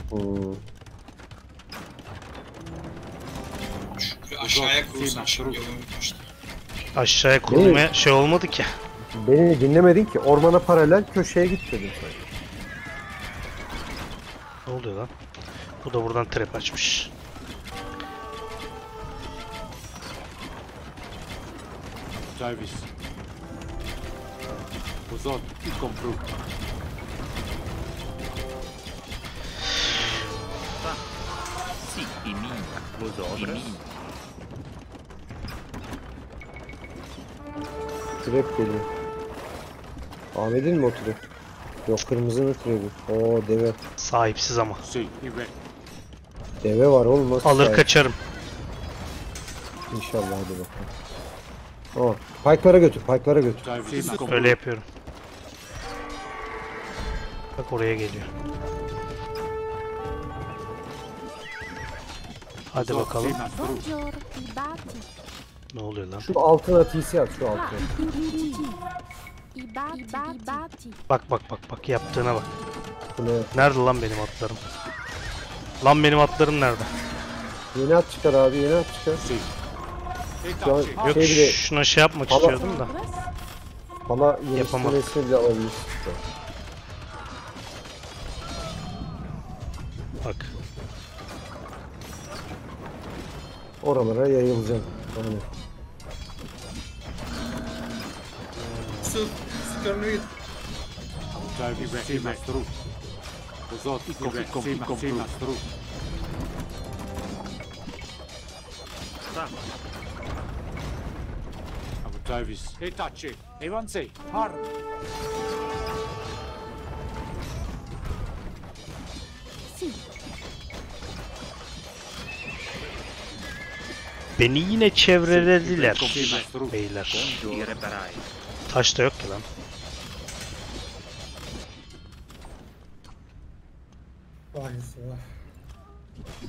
Aşağıya kurulsun şimdi yolunu Aşağıya kurulmaya şey olmadı ki. Beni dinlemedin ki. Ormana paralel köşeye git dedim sana. Ne oluyor lan? Bu da buradan trap açmış. Sì, i mini. Vos otros. Trap geliyor. Ahmet'in mi o trap? Yok, kırmızının trap'i. Oo, deve. Sahipsiz ama. Deve var oğlum, nasıl Alır sahip? kaçarım. İnşallah, hadi bakalım. Pike'lara götür. Öyle yapıyorum. Bak oraya geliyor. Hadi bakalım. Buongiorno, i bati. Ne oluyor lan? Şu altına TC at, şu altına. I bati. Bak yaptığına bak. Bu ne? Nerede lan benim atlarım? Lan benim atlarım nerede? Yeni at çıkar abi, yeni at çıkar. Şu an Yok, şey bile, şuna şey yapmak Ama- istiyordum da. bana Yapamadım. geliştirmesini bile alabilirsin. Bak. Oralara yayılacağım. Aynen. Yusuf sıkıyorum git. Fa, Beni yine çevrelediler beyler. i reparai. Taş da yok ki lan. Vay Yusuf.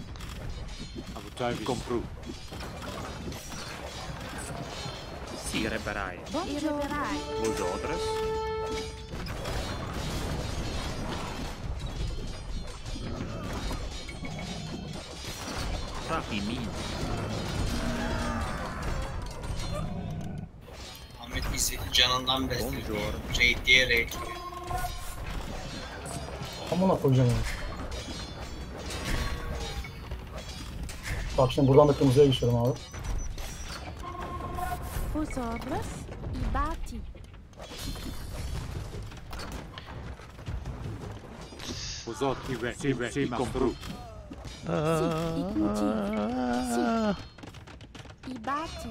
Si reparai. Buongiorno. Vosotros. Imin. Ahmet bizi canından besliyor. Buongiorno. Raid diye raid. Amına koyacağım onu. Bak şimdi buradan da kırmızıya geçiyorum abi. Vosotros i bati. I bati.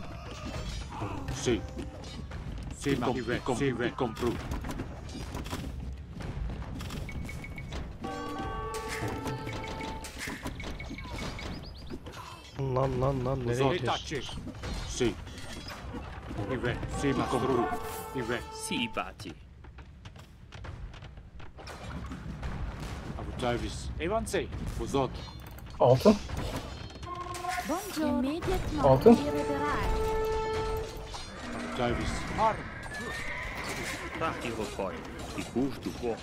Lan nereye gidiyorsun? Si i bati. Altın. Buongiorno. Immediatement. Altın. Si reparai. I rokoi. I couche du bois.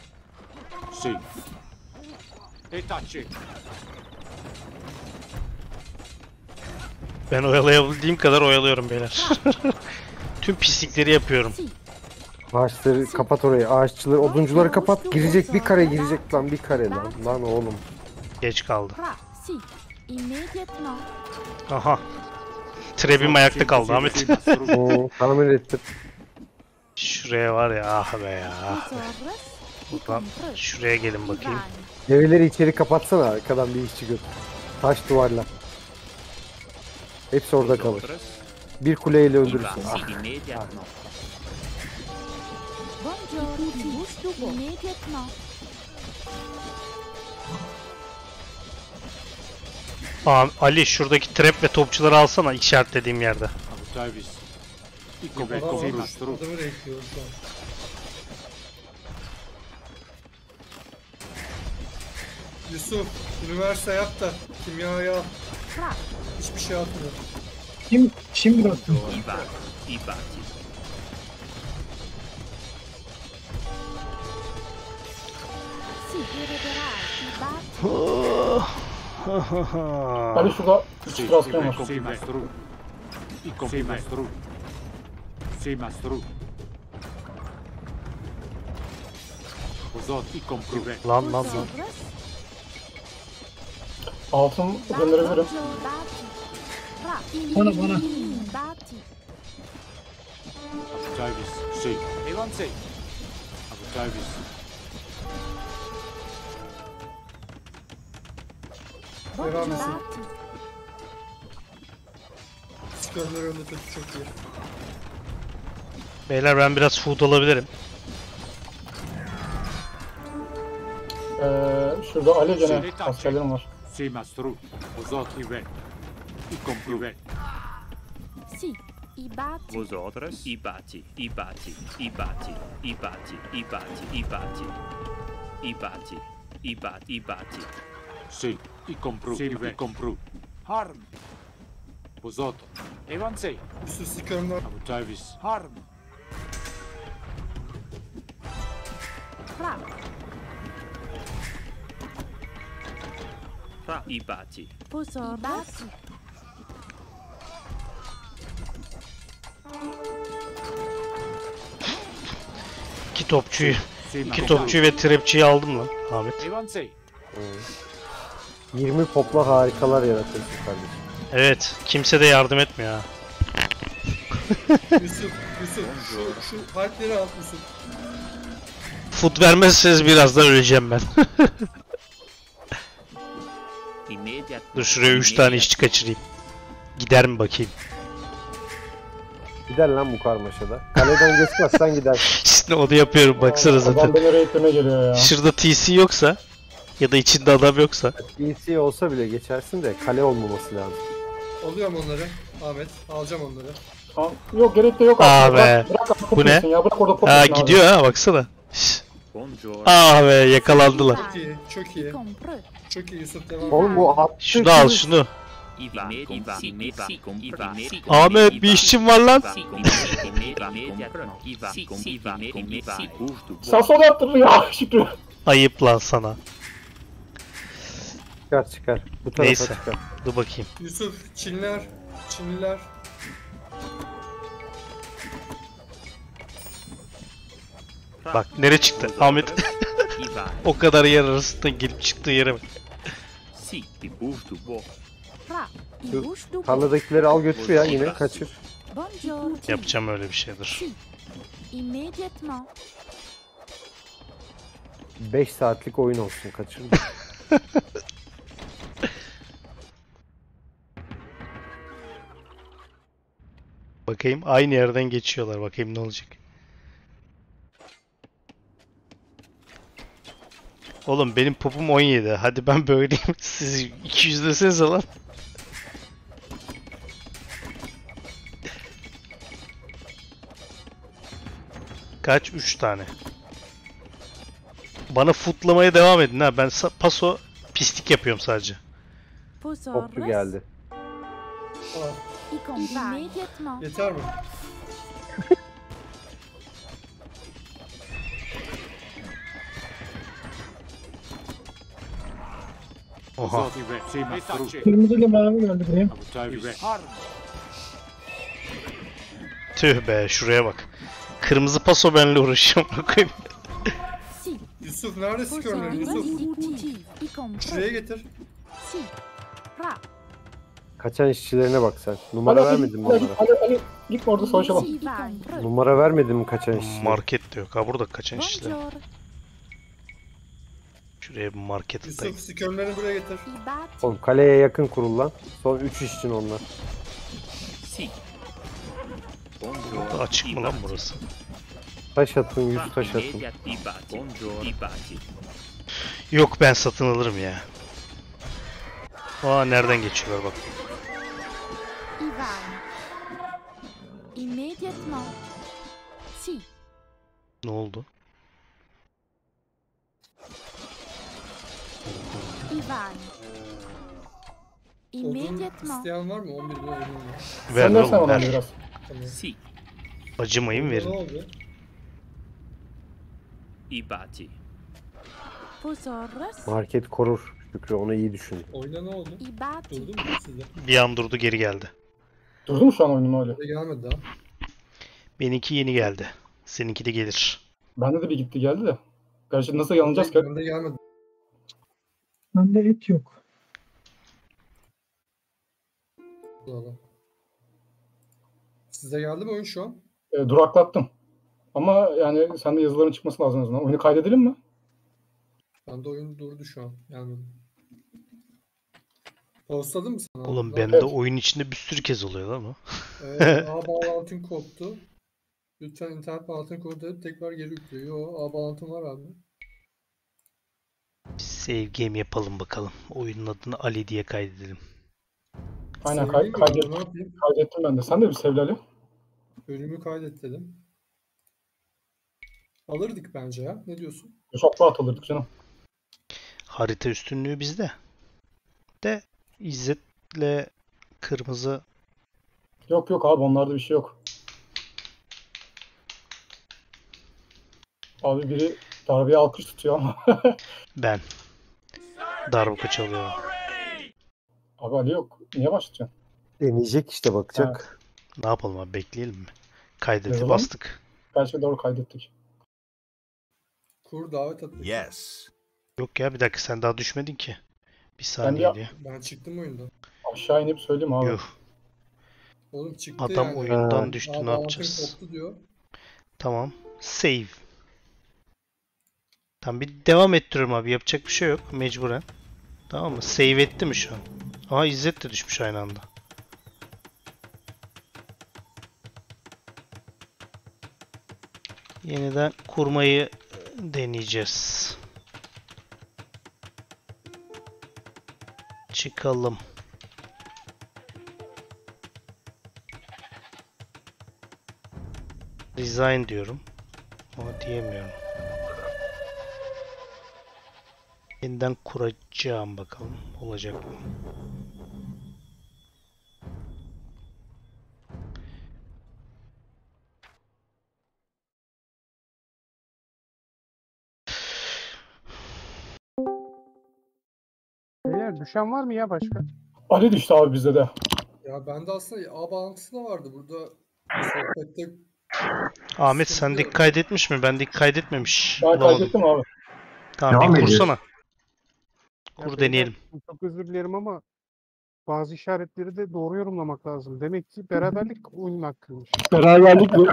Ben oyalayabildiğim kadar oyalıyorum beyler. Tüm pislikleri yapıyorum. Si. Ağaçları kapat orayı. Ağaççıları, oduncuları kapat. Girecek bir kare girecek lan, bir kare lan. Lan oğlum. Geç kaldı. Fra. Si. Immediatement. Aha. Trebim ayakta kaldı Ahmet. Tahmin ettim. Şuraya var ya, ah be ya. Vosotros i Buradan compro. şuraya gelin I bakayım. vani. Devreleri içeri kapatsana, arkadan bir işçi götür. Taş duvarla. Hepsi orada kalır. Vosotros. Bir kuleyle I öldürürsün. bati immediatement. Buongiorno. Si. Immediatement. Ali şuradaki trap ve topçuları alsana işaretlediğim yerde. Adam adamı renkliyor şu an. Yusuf, üniversite yap da kimyayı al. Fra. Hiçbir şey atmıyor. Kim bıraktı? I bati. I bati. Si. Reparai. I bati. Hadi şurada 3 rastlıyor var. Lan. Vosotros. Altın gönderebilirim. Bati. Fra. Bana. Bati. Devam etsin. Bati. Skörler önünde kötü çok iyi. Beyler ben biraz food alabilirim. Şurada Ali gene askerlerim var. Si. I bati. Vosotros. I bati. I bati. I bati. I bati. I bati. I bati. I bati. I bati. I bati. Yusuf skörler. Fra. Fra. I bati. Vosotros. Bati. İki topçuyu ve trapçiyi aldım lan Ahmet. 20 popla harikalar yaratırsın kardeşim. Evet, kimse de yardım etmiyor ha. Yusuf şu harfleri al Yusuf. Food vermezseniz birazdan öleceğim ben. Immediatement. Dur şuraya 3 tane işçi kaçırayım. Gider mi bakayım? Gider lan bu karmaşada. Kaleden geçmezsen gider. İşte onu yapıyorum baksana Adam zaten. beni raid'leme geliyor ya. Şurada TC yoksa ya da içinde adam yoksa. DC olsa bile geçersin de kale olmaması lazım. Alıyorum onları. Ahmet, alacağım onları. Tamam. Yok gerek de yok. Aa be. Bırak Bu ne? ya, bırak orada Ha poplasın abi. gidiyor ha baksana. Şş. Buongiorno. Ah be yakalandılar. Çok iyi, çok iyi. Compro. Çok iyi Yusuf devam. Oğlum bu attı. Şunu al şunu. Ahmet bir işçim var lan. Sağ sol yaptırdı ya Şükrü. Ayıp lan sana. Çıkar. Bu tarafa Neyse. çıkar. Dur bakayım. Yusuf, Çinliler. Çinliler. Bak nereye çıktı Ahmet. O kadar yer arasından gelip çıktığı yere bak. Fra. I Şu bouche du boc. tarladakileri al götür ya yine kaçır. Bonjour. Yapacağım öyle bir şeydir. Si. Immédiatement. 5 saatlik oyun olsun kaçır. Bakayım aynı yerden geçiyorlar. Bakayım ne olacak. Oğlum benim popum 17. Hadi ben böyleyim. Siz 200 desenize lan. Kaç? 3 tane. Bana futlamaya devam edin ha. Ben paso pislik yapıyorum sadece. Toplu geldi. Aa, Immédiatement. yeter mi? Oha. Kırmızıyla mavi geldi buraya. Tüh be şuraya bak. Kırmızı paso benimle uğraşıyor. Bakayım. Si. Yusuf nerede skörler Poso. Yusuf? Uti. Y compris. Şuraya getir. Si. Fra. Kaçan işçilerine bak sen. Numara vermedin mi onlara? Ali git orada savaşalım. Si. Y compris. Numara vermedin mi kaçan işçilere? Market de yok. Ha burada kaçan işler. Bonjour. Şuraya bir market atayım. Yusuf skörlerini buraya getir. I bâti. Oğlum kaleye yakın kurul lan. Son 3 işçin onlar. Açık mı lan burası? Taş atın 100 taş atın. Yok ben satın alırım ya. Aa nereden geçiyorlar bak. Ivan. Immédiatement. Si. Ne oldu? Ivan. Odun Immédiatement. isteyen var mı? 11 bin odun var. Ver Sen dersen oğlum bana ver. biraz. Tamam. Acımayın Ne verin. oldu? Posaurus. Market korur. Şükrü onu iyi düşün. Oyuna ne oldu? I bâti. Durdu mu sizde? Bir an durdu geri geldi. Durdu mu şu an oyunum öyle? Bize gelmedi daha. Benimki yeni geldi. Seninki de gelir. Bende de bir gitti geldi de. Gerçi nasıl yanılacağız ki? Bende gelmedi. Bende et yok. Doğru. Size geldi mi oyun şu an? Duraklattım. Ama yani sende yazıların çıkması lazım en azından. Oyunu kaydedelim mi? Bende oyun durdu şu an. Gelmedi. Postladın mı sana? Oğlum Lan? bende Evet. oyun içinde bir sürü kez oluyor lan o. Ağ bağlantın koptu. Lütfen internet bağlantını kodu dedi. Tekrar geri yüklüyor. Yo, ağ bağlantım var abi. Save game yapalım bakalım. Oyunun adını Ali diye kaydedelim. Aynen Sevgili mi? kaydettim. Ne yapayım? Kaydettim ben de. Sen de bir sevli Ali. Bölümü kaydet dedim. Alırdık bence ya. Ne diyorsun? Çok rahat alırdık canım. Harita üstünlüğü bizde. De İzzet'le kırmızı Yok abi onlarda bir şey yok. Abi biri darbeye alkış tutuyor ama. ben. Darbuka çalıyorum. Abi Ali yok. Niye başlatacaksın? Deneyecek işte bakacak. Ne yapalım abi bekleyelim mi? Kaydeti Ne zaman? bastık. Gerçi doğru kaydettik. Kur davet at. Yes. Yok ya bir dakika sen daha düşmedin ki. Bir Ben saniye ya- diye. Ben çıktım oyundan. Aşağı inip söyleyeyim abi. Yuh. Oğlum çıktı Adam yani. oyundan Ha. düştü Ağ ne bağlantın yapacağız? koptu diyor. Tamam. Save. Tamam bir devam ettiriyorum abi. Yapacak bir şey yok. Mecburen. Tamam mı? Save etti mi şu an? Aha İzzet de düşmüş aynı anda. Yeniden kurmayı deneyeceğiz. Çıkalım. Design diyorum. Ama diyemiyorum. Yeniden kuracağım bakalım. Olacak mı? Beyler düşen var mı ya başka? Ali düştü abi bizde de. Ya bende aslında A bağlantısı da vardı burada. Sohbette Ahmet sen dik kaydetmiş mi? Ben dik kaydetmemiş. Ben Bulamadım. kaydettim abi. Tamam Devam bir ediyoruz. kursana. Ya Kur beyler, deneyelim. çok özür dilerim ama bazı işaretleri de doğru yorumlamak lazım. Demek ki beraberlik oyunun hakkıymış. Beraberlik mi?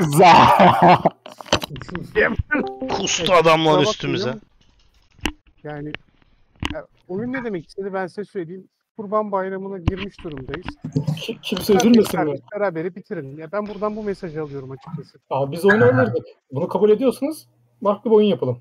Kustu adamlar Kusura üstümüze. bakmayın Yani oyun ne demek istedi ben size söyleyeyim. Kurban Bayramı'na girmiş durumdayız. Kimse üzülmesin mi? Beraberi bitirin. Ya ben buradan bu mesajı alıyorum açıkçası. Abi biz oyunu alırdık. Bunu kabul ediyorsunuz. Farklı bir oyun yapalım.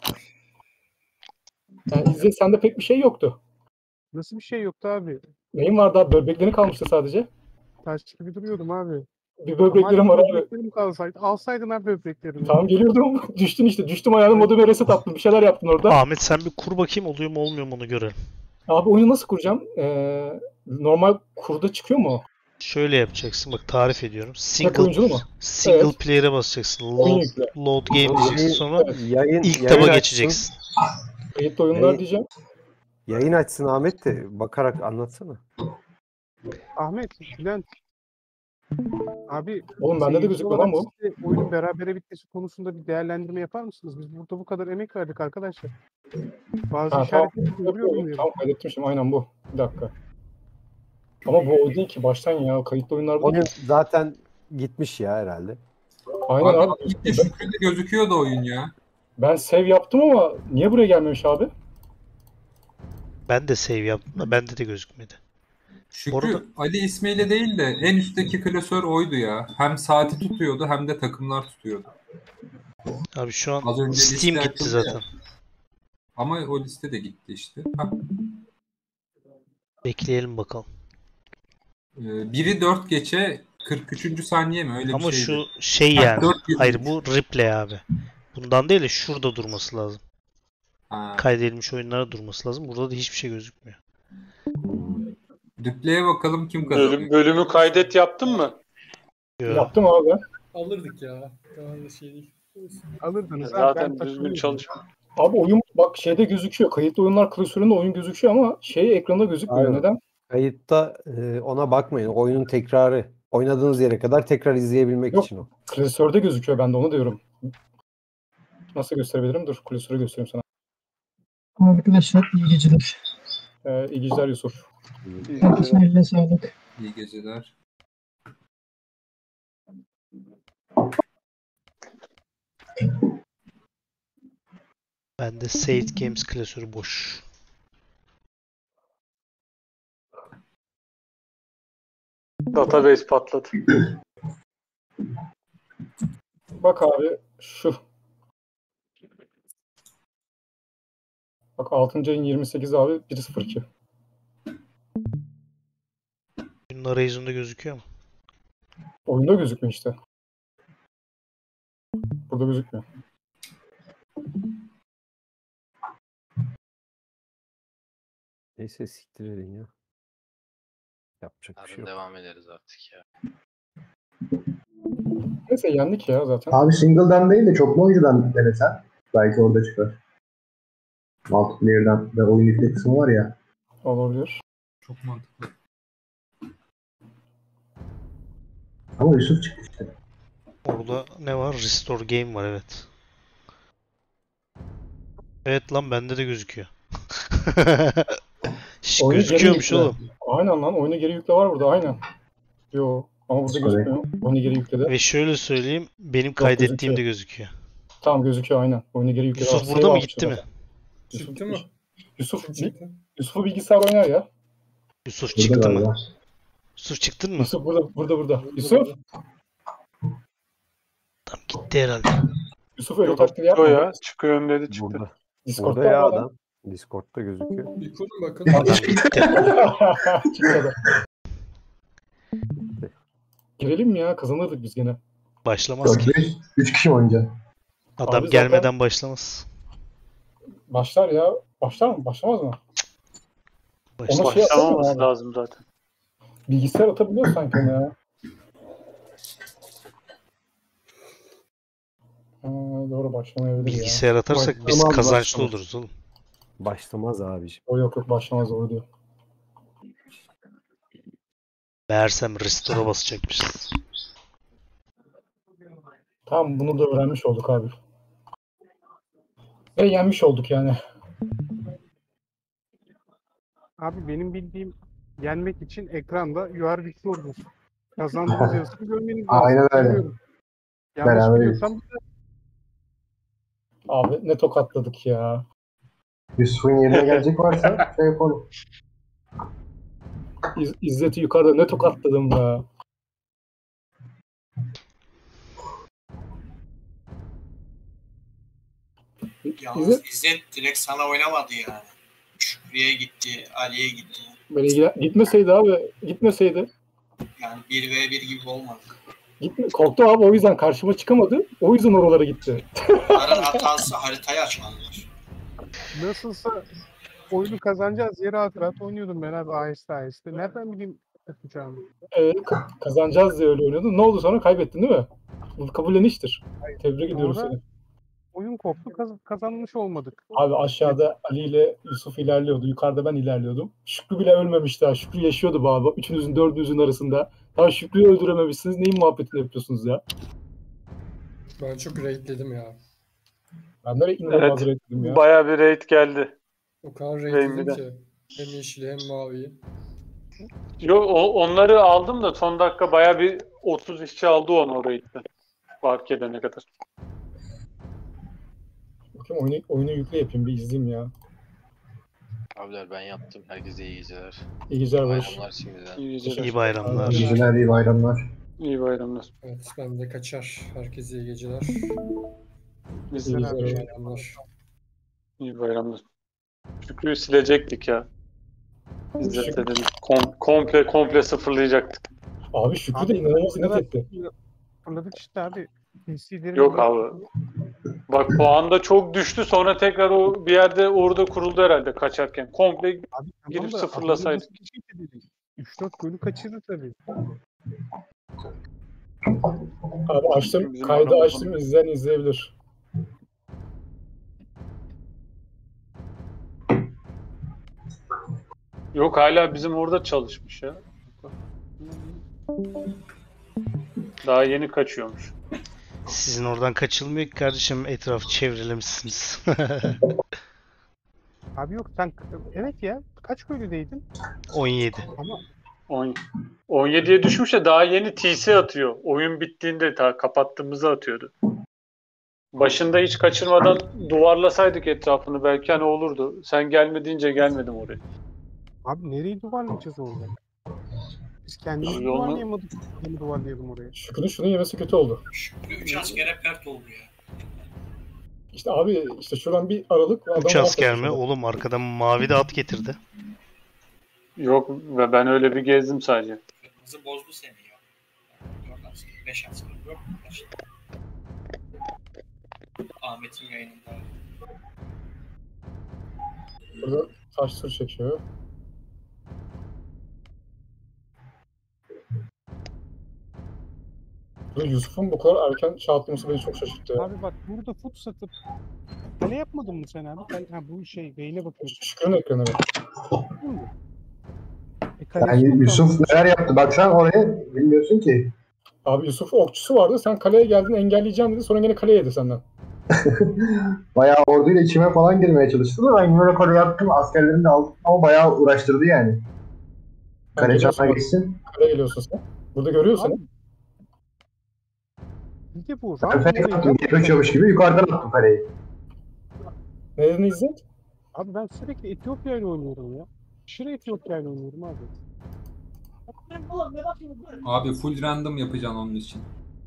Yani İzzet sende pek bir şey yoktu. Nasıl bir şey yoktu abi? Neyin vardı abi? Böbreklerin kalmıştı sadece. Taş gibi duruyordum abi. Bir böbreklerim var abi. Böbreklerim kalsaydı. Alsaydın abi böbreklerimi. Tamam geliyordum. Düştün işte. Düştüm ayağını modeme reset attım. Bir şeyler yaptın orada. Ahmet sen bir kur bakayım oluyor mu olmuyor mu onu görelim. Abi oyunu nasıl kuracağım? Normal kurda çıkıyor mu o? Şöyle yapacaksın bak tarif ediyorum. Tek oyunculu mu? Single Evet. player'e basacaksın. Oyun yükle. Load game diyeceksin sonra Yayın, ilk yayın taba açsın. geçeceksin. Kayıtlı oyunlar diyeceğim. Yayın açsın Ahmet de bakarak anlatsana. Ahmet, Bülent. Abi Oğlum bende de seyirci gözüküyor olarak lan bu. siz de oyunun berabere bitmesi konusunda bir değerlendirme yapar mısınız? Biz burada bu kadar emek verdik arkadaşlar. Bazı Ha, tamam. işaretleri doğru yorumluyoruz. Tamam kaydetmişim. Aynen bu. Bir dakika. Ama bu o değil ki. Baştan ya. Kayıtlı oyunlarda Oyun değil. zaten gitmiş ya herhalde. Aynen abi. İlk Şükrü'de gözüküyordu oyun ya. Ben save yaptım ama niye buraya gelmemiş abi? Ben de save yaptım da bende de gözükmedi. Şükrü Orada- Ali ismiyle değil de en üstteki klasör oydu ya. Hem saati tutuyordu hem de takımlar tutuyordu. Abi şu an Az önce Steam liste gitti açıldı ya. zaten. Ama o liste de gitti işte. Hah. Bekleyelim bakalım. Biri 4 geçe 43. saniye mi? Öyle bir Ama şeydi. şu şey Ha, yani. 4 Hayır bu replay abi. Bundan değil de şurada durması lazım. Ha. Kaydedilmiş oyunlara durması lazım. Burada da hiçbir şey gözükmüyor. Replay'e bakalım kim kazanıyor. Bölümü kaydet yaptın mı? Yo. Yaptım abi. alırdık ya. Daha da şey değil. Alırdınız. Zaten düzgün çalışma. Abi oyun bak şeyde gözüküyor. Kayıtlı oyunlar klasöründe oyun gözüküyor ama şey ekranda gözükmüyor. Aynen. Neden? Kayıtta ona bakmayın. Oyunun tekrarı. Oynadığınız yere kadar tekrar izleyebilmek Yok. için o. Klasörde gözüküyor. Ben de onu diyorum. Nasıl gösterebilirim? Dur klasörü göstereyim sana. Arkadaşlar iyi geceler. İyi geceler Yusuf. Herkesin eline sağlık. İyi geceler. Bende Save Games klasörü boş. Database patladı. Bak abi şu. Bak 6. ayın 28 abi 1.02. Bunun arayüzünde gözüküyor mu? Oyunda gözükmüyor işte. Burada gözükmüyor. Neyse siktir edin ya. Yapacak bir şey yok. Devam ederiz artık ya. Neyse yendik ya zaten. Abi single'dan değil de çoklu oyuncudan denesen belki orada çıkar. Multiplayer'dan ve oyun yükle kısmı var ya. Olabilir. Çok mantıklı. Ama Yusuf çıktı işte. Orada ne var? Restore Game var evet. Evet lan bende de gözüküyor. Şş, Oyunu gözüküyormuş geri yükle. oğlum. Aynen lan oyunu geri yükle var burada aynen. Yo ama burada gözükmüyor. Oyunu geri yükle de. Ve şöyle söyleyeyim benim kaydettiğim de gözüküyor. Tamam gözüküyor aynen. Oyunu geri yükle. Yusuf burada mı gitti mi? Çıktı mı? Yusuf'u bilgisayar oynar ya. Yusuf çıktı mı? Yusuf çıktın mı? Yusuf burada. Yusuf. Tam gitti herhalde. Yusuf öyle taklidi yapma. Ya. Çıkıyorum dedi çıktı. Burada. Discord'da Burada ya var adam. Discord'da gözüküyor. Bir kurun bakın. Adam gitti. Çıkmadı. Girelim mi ya? Kazanırdık biz gene. Başlamaz ki. 3 kişi oynayacak. Adam Abi gelmeden zaten- başlamaz. Başlar ya. Başlar mı? Başlamaz mı? Başlar. Ona şey atalım Başlamaması abi. lazım zaten. Bilgisayar atabiliyor sanki ona ya. Ha, doğru başlamayabilir ya. Bilgisayar atarsak biz Başlamaz, kazançlı başlamaz. oluruz oğlum. Başlamaz abiciğim. O yok başlamaz doğru diyor. Meğersem restore basacakmışız. Tamam, bunu da öğrenmiş olduk abi. Ve yenmiş olduk yani. Abi benim bildiğim yenmek için ekranda you are victorious. Kazandığınız yazısını görmeniz lazım. Aynen öyle. Bilmiyorum. Yanlış Beraberiz. biliyorsam Abi ne tokatladık ya. Yusuf'un yerine gelecek varsa şey yapalım. İzzet'i yukarıda ne tokatladım ya. Yalnız İzzet direkt sana oynamadı yani. Şükrü'ye gitti, Ali'ye gitti. Gitmeseydi abi, gitmeseydi. Yani 1v1 gibi olmadı. Korktu abi, o yüzden karşıma çıkamadı. O yüzden oralara gitti. Onların hatası haritayı açmadılar. nasılsa oyunu kazanacağız diye rahat rahat oynuyordum ben abi aheste aheste. Nereden bileyim yapacağımı? Kazanacağız diye öyle oynuyordun. Ne oldu sonra? Kaybettin değil mi? Bu kabulleniştir. Tebrik ediyorum Sonra seni. oyun koptu, kazanmış olmadık. Abi aşağıda Ali ile Yusuf ilerliyordu. Yukarıda ben ilerliyordum. Şükrü bile ölmemişti ha. Şükrü yaşıyordu baba. Üçünüzün dördünüzün arasında. Daha Şükrü'yü öldürememişsiniz. Neyin muhabbetini yapıyorsunuz ya? Ben çok raidledim ya. Ben de inanılmaz raidledim ya. Bayağı bir raid geldi. O kadar raidledim Benim de. ki. Hem yeşili hem maviyi. Yok onları aldım da son dakika bayağı bir 30 işçi aldı onu o raid'den. Fark edene kadar. Bakayım oyunu yükle yapayım, bir izleyeyim ya. Abiler ben yaptım. Herkese iyi geceler. İyi geceler Barış. Bayramlar şimdiden. İyi bayramlar. İyi geceler, iyi bayramlar. İyi bayramlar. Evet, ben de kaçar. Herkese iyi geceler. Biz İyi de bayramlar. İyi bayramlar. Şükrü'yü silecektik ya. İzzet de dedik. Komple sıfırlayacaktık. Abi Şükrü de inanılmaz inat etti. Fırladık işte abi. PC'lerin Yok abi. Bak puan da çok düştü, sonra tekrar o bir yerde orada kuruldu herhalde kaçarken. Komple girip sıfırlasaydık. 3-4 golü kaçırdı tabii. Abi açtım, kaydı açtım, izleyen izleyebilir. Yok hala bizim orada çalışmış ya. Daha yeni kaçıyormuş. Sizin oradan kaçılmıyor ki kardeşim, etrafı çevrelemişsiniz. Abi yok sen evet ya kaç golüdeydin? 17. Ama 17'ye düşmüş de daha yeni TC atıyor. Oyun bittiğinde ta kapattığımızda atıyordu. Başında hiç kaçırmadan duvarlasaydık etrafını belki hani olurdu. Sen gelmediğince gelmedim oraya. Abi nereyi duvarlayacağız orada? Biz kendimizi Abi onu- duvarlayamadık. Kendimi duvarlayalım oraya. Şükrü'nün şunu yemesi kötü oldu. Şükrü 3 askere pert oldu ya. İşte abi işte şuradan bir aralık. 3 asker mi? Oğlum arkadan mavi de at getirdi. Yok ve ben öyle bir gezdim sadece. Kırmızı bozdu seni ya. 4 asker, 5 asker. Yok mu? Ahmet'in yayınında. Burada taş sır çekiyor. Burada Yusuf'un bu kadar erken çağatlaması beni çok şaşırttı ya. Abi bak burada foot satıp kale yapmadın mı sen abi? Ha bu şey beyne bakıyorsun. Şükrü'nün ekranı var. Yani Yusuf neler yaptı? Bak sen oraya bilmiyorsun ki. Abi Yusuf okçusu vardı. Sen kaleye geldin, engelleyeceğim dedi. Sonra yine kaleye yedi senden. Bayağı orduyla içime falan girmeye çalıştı da ben böyle kale yaptım. Askerlerini de aldım ama bayağı uğraştırdı yani. Kale çatına geçsin. Kaleye geliyorsun sen. Burada görüyorsun. Bir de bu. Ben fake attım. Geri kaçıyormuş gibi yukarıdan attım kaleyi. Ne dedin İzzet? Abi ben sürekli Etiyopya ile oynuyorum ya. Aşırı Etiyopya ile oynuyorum abi. Abi full random yapacaksın onun için.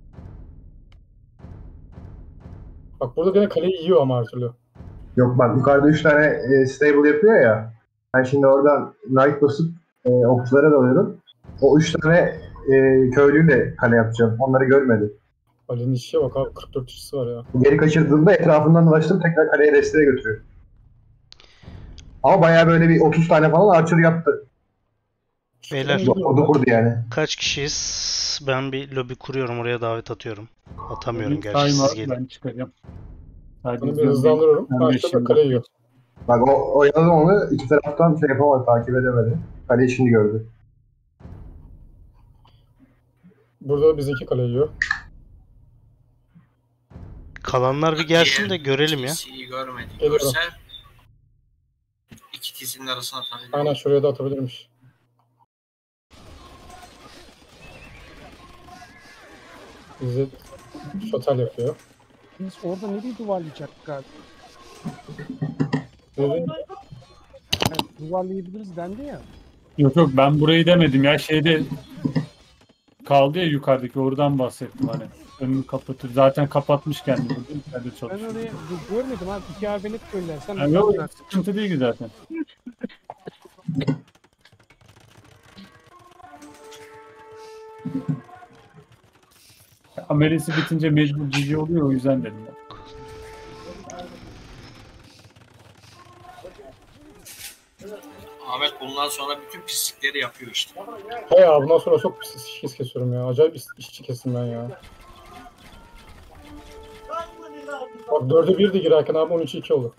Bak burada gene kaleyi yiyor ama her türlü. Yok bak yukarıda 3 tane stable yapıyor ya. Ben şimdi oradan knight basıp okçulara dalıyorum. O 3 tane köylüyle kale yapacağım. Onları görmedi. Ali'nin işe bak abi, 44 işçisi var ya. Geri kaçırdığımda etrafından dolaştım, tekrar kaleye desteğe götürüyor. Ama bayağı böyle bir 30 tane falan archer yaptı. Beyler Orada kurdu yani. kaç kişiyiz? Ben bir lobi kuruyorum, oraya davet atıyorum. Atamıyorum Bir gerçi, time siz var, gelin. ben çıkarım. Bunu bir hızlandırıyorum. Karşıda kale yiyor. Bak o oyaladım onu, iki taraftan şey yapamadı, takip edemedi. Kaleyi şimdi gördü. Burada bizimki kale yiyor. Kalanlar bir gelsin de görelim ya. TC'yi görmedik. Geliyorum. Görse iki TC'nin arasına atabilir. Aynen şuraya da atabilirmiş. İzzet şotel yapıyor. Biz orada nereye duvarlayacaktık abi? Dedi. Evet, duvarlayabiliriz dendi ya. Yok yok ben burayı demedim ya şeyde kaldı ya yukarıdaki oradan bahsettim hani. Önünü kapatır. Zaten kapatmış kendini. İçeride Ben çalışıyor. oraya görmedim abi. İki haberlik göndersen. Yani yok sıkıntı değil ki zaten. Amelisi bitince mecbur cici oluyor o yüzden dedim ben. Ahmet bundan sonra bütün pislikleri yapıyor işte. He ya bundan sonra çok pis işçi kesiyorum ya. Acayip işçi kesim ben ya. Bak 4'e 1 de girerken abi 13'e 2 olur.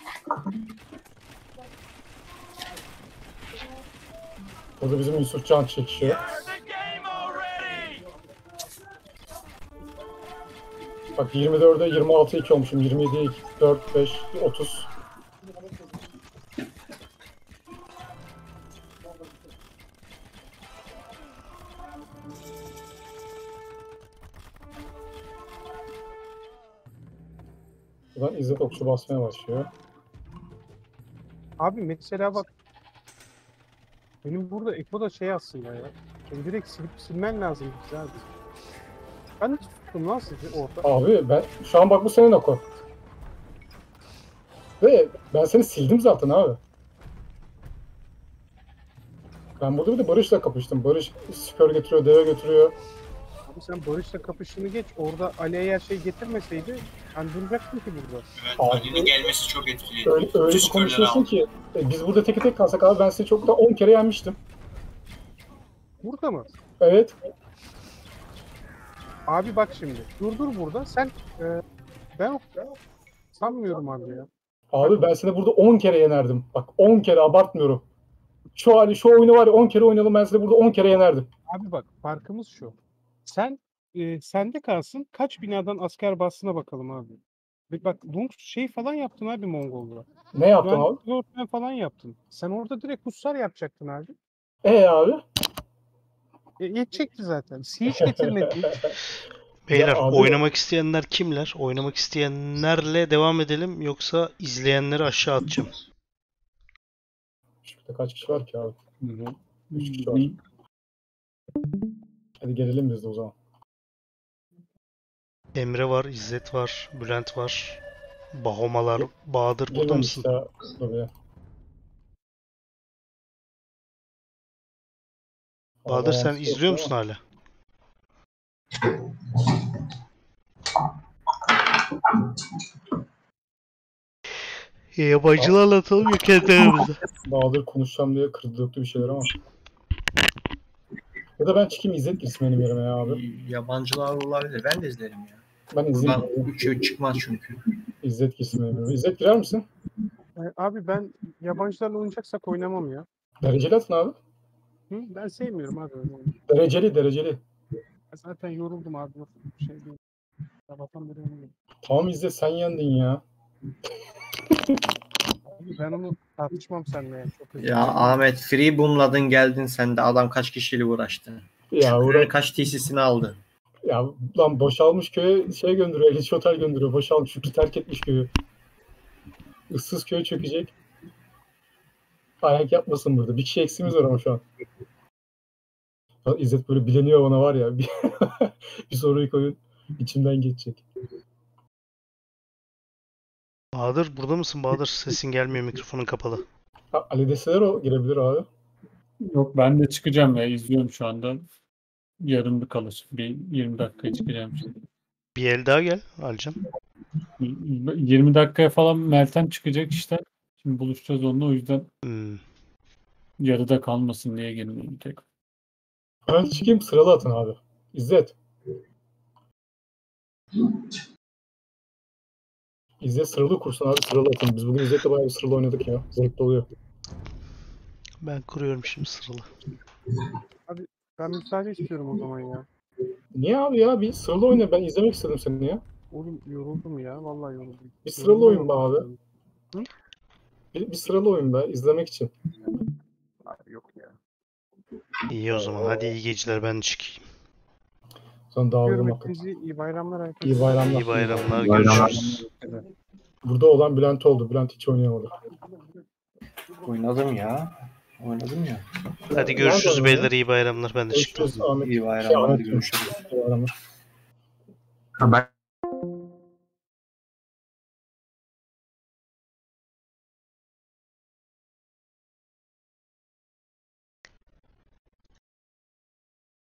Burada bizim Yusuf Can çekişiyor. Bak 24'e 26'ya 2 olmuşum. 27'ye 2, 4, 5, 30. Buradan İzzet okçu basmaya başlıyor. Abi mesela bak. Benim burada Eko'da şey aslında ya. Yani direkt silmen lazım bize abi. Ben de tuttum lan sizi orada. Abi ben şu an bak bu senin oku. Ve ben seni sildim zaten abi. Ben burada bir de Barış'la kapıştım. Barış skor getiriyor, deve götürüyor. Abi sen Barış'la kapışını geç. Orada Ali eğer şey getirmeseydi ben duracaktım ki burada. Evet, Ali'nin gelmesi çok etkiliydi. Öyle bir Bütün konuşuyorsun skorları ki biz burada tek tek kalsak abi ben seni çok da 10 kere yenmiştim. Burada mı? Evet. Abi bak şimdi. Dur burada. Sen ben sanmıyorum abi ya. Abi ben seni burada 10 kere yenerdim. Bak 10 kere abartmıyorum. Şu oyunu var ya 10 kere oynayalım ben seni burada 10 kere yenerdim. Abi bak farkımız şu. Sen sende kalsın kaç binadan asker bastığına bakalım abi. Bak Lung şey falan yaptın abi Mongol'da. Ne yaptın abi? Örtme falan yaptın. Sen orada direkt Hussar yapacaktın abi. Abi? Yetecekti zaten. Siege getirmedin. Beyler Ya abi- oynamak isteyenler kimler? Oynamak isteyenlerle devam edelim yoksa izleyenleri aşağı atacağım. Şurada kaç kişi var ki abi? 3 kişi var. Hadi gelelim biz de o zaman. Emre var, İzzet var, Bülent var. Bahomalar, Bahadır burada Girmemiş mısın? daha lobiye. Bahadır sen Bağlantısı yok izliyor değil musun mi? hala? Yabancılarla atalım ya kendi aramızda. Bahadır konuşacağım diye kırdı döktü bir şeyler ama. Ya da ben çıkayım İzzet girsin benim yerime ya abi. Yabancılar olabilir. Ben de izlerim ya. Ben Buradan izleyeyim. 3'ü çıkmaz çünkü. İzzet girsin benim yerime. İzzet girer misin? Abi ben yabancılarla oynayacaksak oynamam ya. Dereceli atın abi. Ben sevmiyorum abi öyle oyunu. Dereceli. Ben zaten yoruldum abi. Şey değil. Sabahtan beri oynuyorum. Tamam İzzet sen yendin ya. Abi ben onu tartışmam seninle ya. Çok özür Ya dilerim. Ahmet free boomladın geldin sen de adam kaç kişiyle uğraştı. Ya Şükrü'nün uğra- kaç TC'sini aldı. Ya lan boşalmış köye şey gönderiyor. Eliç otel gönderiyor. Boşalmış. Şükrü terk etmiş köyü. Issız köy çökecek. Ayak yapmasın burada. Bir kişi eksiğimiz var ama şu an. Ya İzzet böyle bileniyor bana var ya. Bir soruyu koyun. İçimden geçecek. Bahadır burada mısın Bahadır? Sesin gelmiyor, mikrofonun kapalı. Ali deseler o girebilir abi. Yok ben de çıkacağım ya izliyorum şu anda. Yarım bir kalır. Bir 20 dakikaya çıkacağım şimdi. Bir el daha gel Alcan. 20 dakikaya falan Meltem çıkacak işte. Şimdi buluşacağız onunla o yüzden yarıda kalmasın diye gelmiyorum tek. Ben çıkayım sıralı atın abi. İzzet. İzzet sıralı kursun abi sıralı atın. Biz bugün İzzet'le bayağı bir sıralı oynadık ya. Zevkli oluyor. Ben kuruyorum şimdi sıralı. Abi ben müsaade istiyorum o zaman ya. Niye abi ya? Bir sıralı oyna. Ben izlemek istedim seni ya. Oğlum yoruldum ya. Vallahi yoruldum. Bir sıralı oyun be abi. Bir sıralı oyun be. İzlemek için. Abi yok ya. İyi o zaman. Hadi iyi geceler, ben çıkayım. Sonra dağıldım Öpüyorum hakikaten. hepinizi. İyi bayramlar herkese. İyi bayramlar. İyi bayramlar. İyi bayramlar. Görüşürüz. Burada olan Bülent oldu. Bülent hiç oynayamadı. Oynadım ya. Oynadım ya. Hadi görüşürüz beyler. İyi bayramlar. Ben de çıktım. Görüşürüz Ahmet. İyi bayramlar. Ahmet Görüşürüz. İyi bayramlar. Ha, ben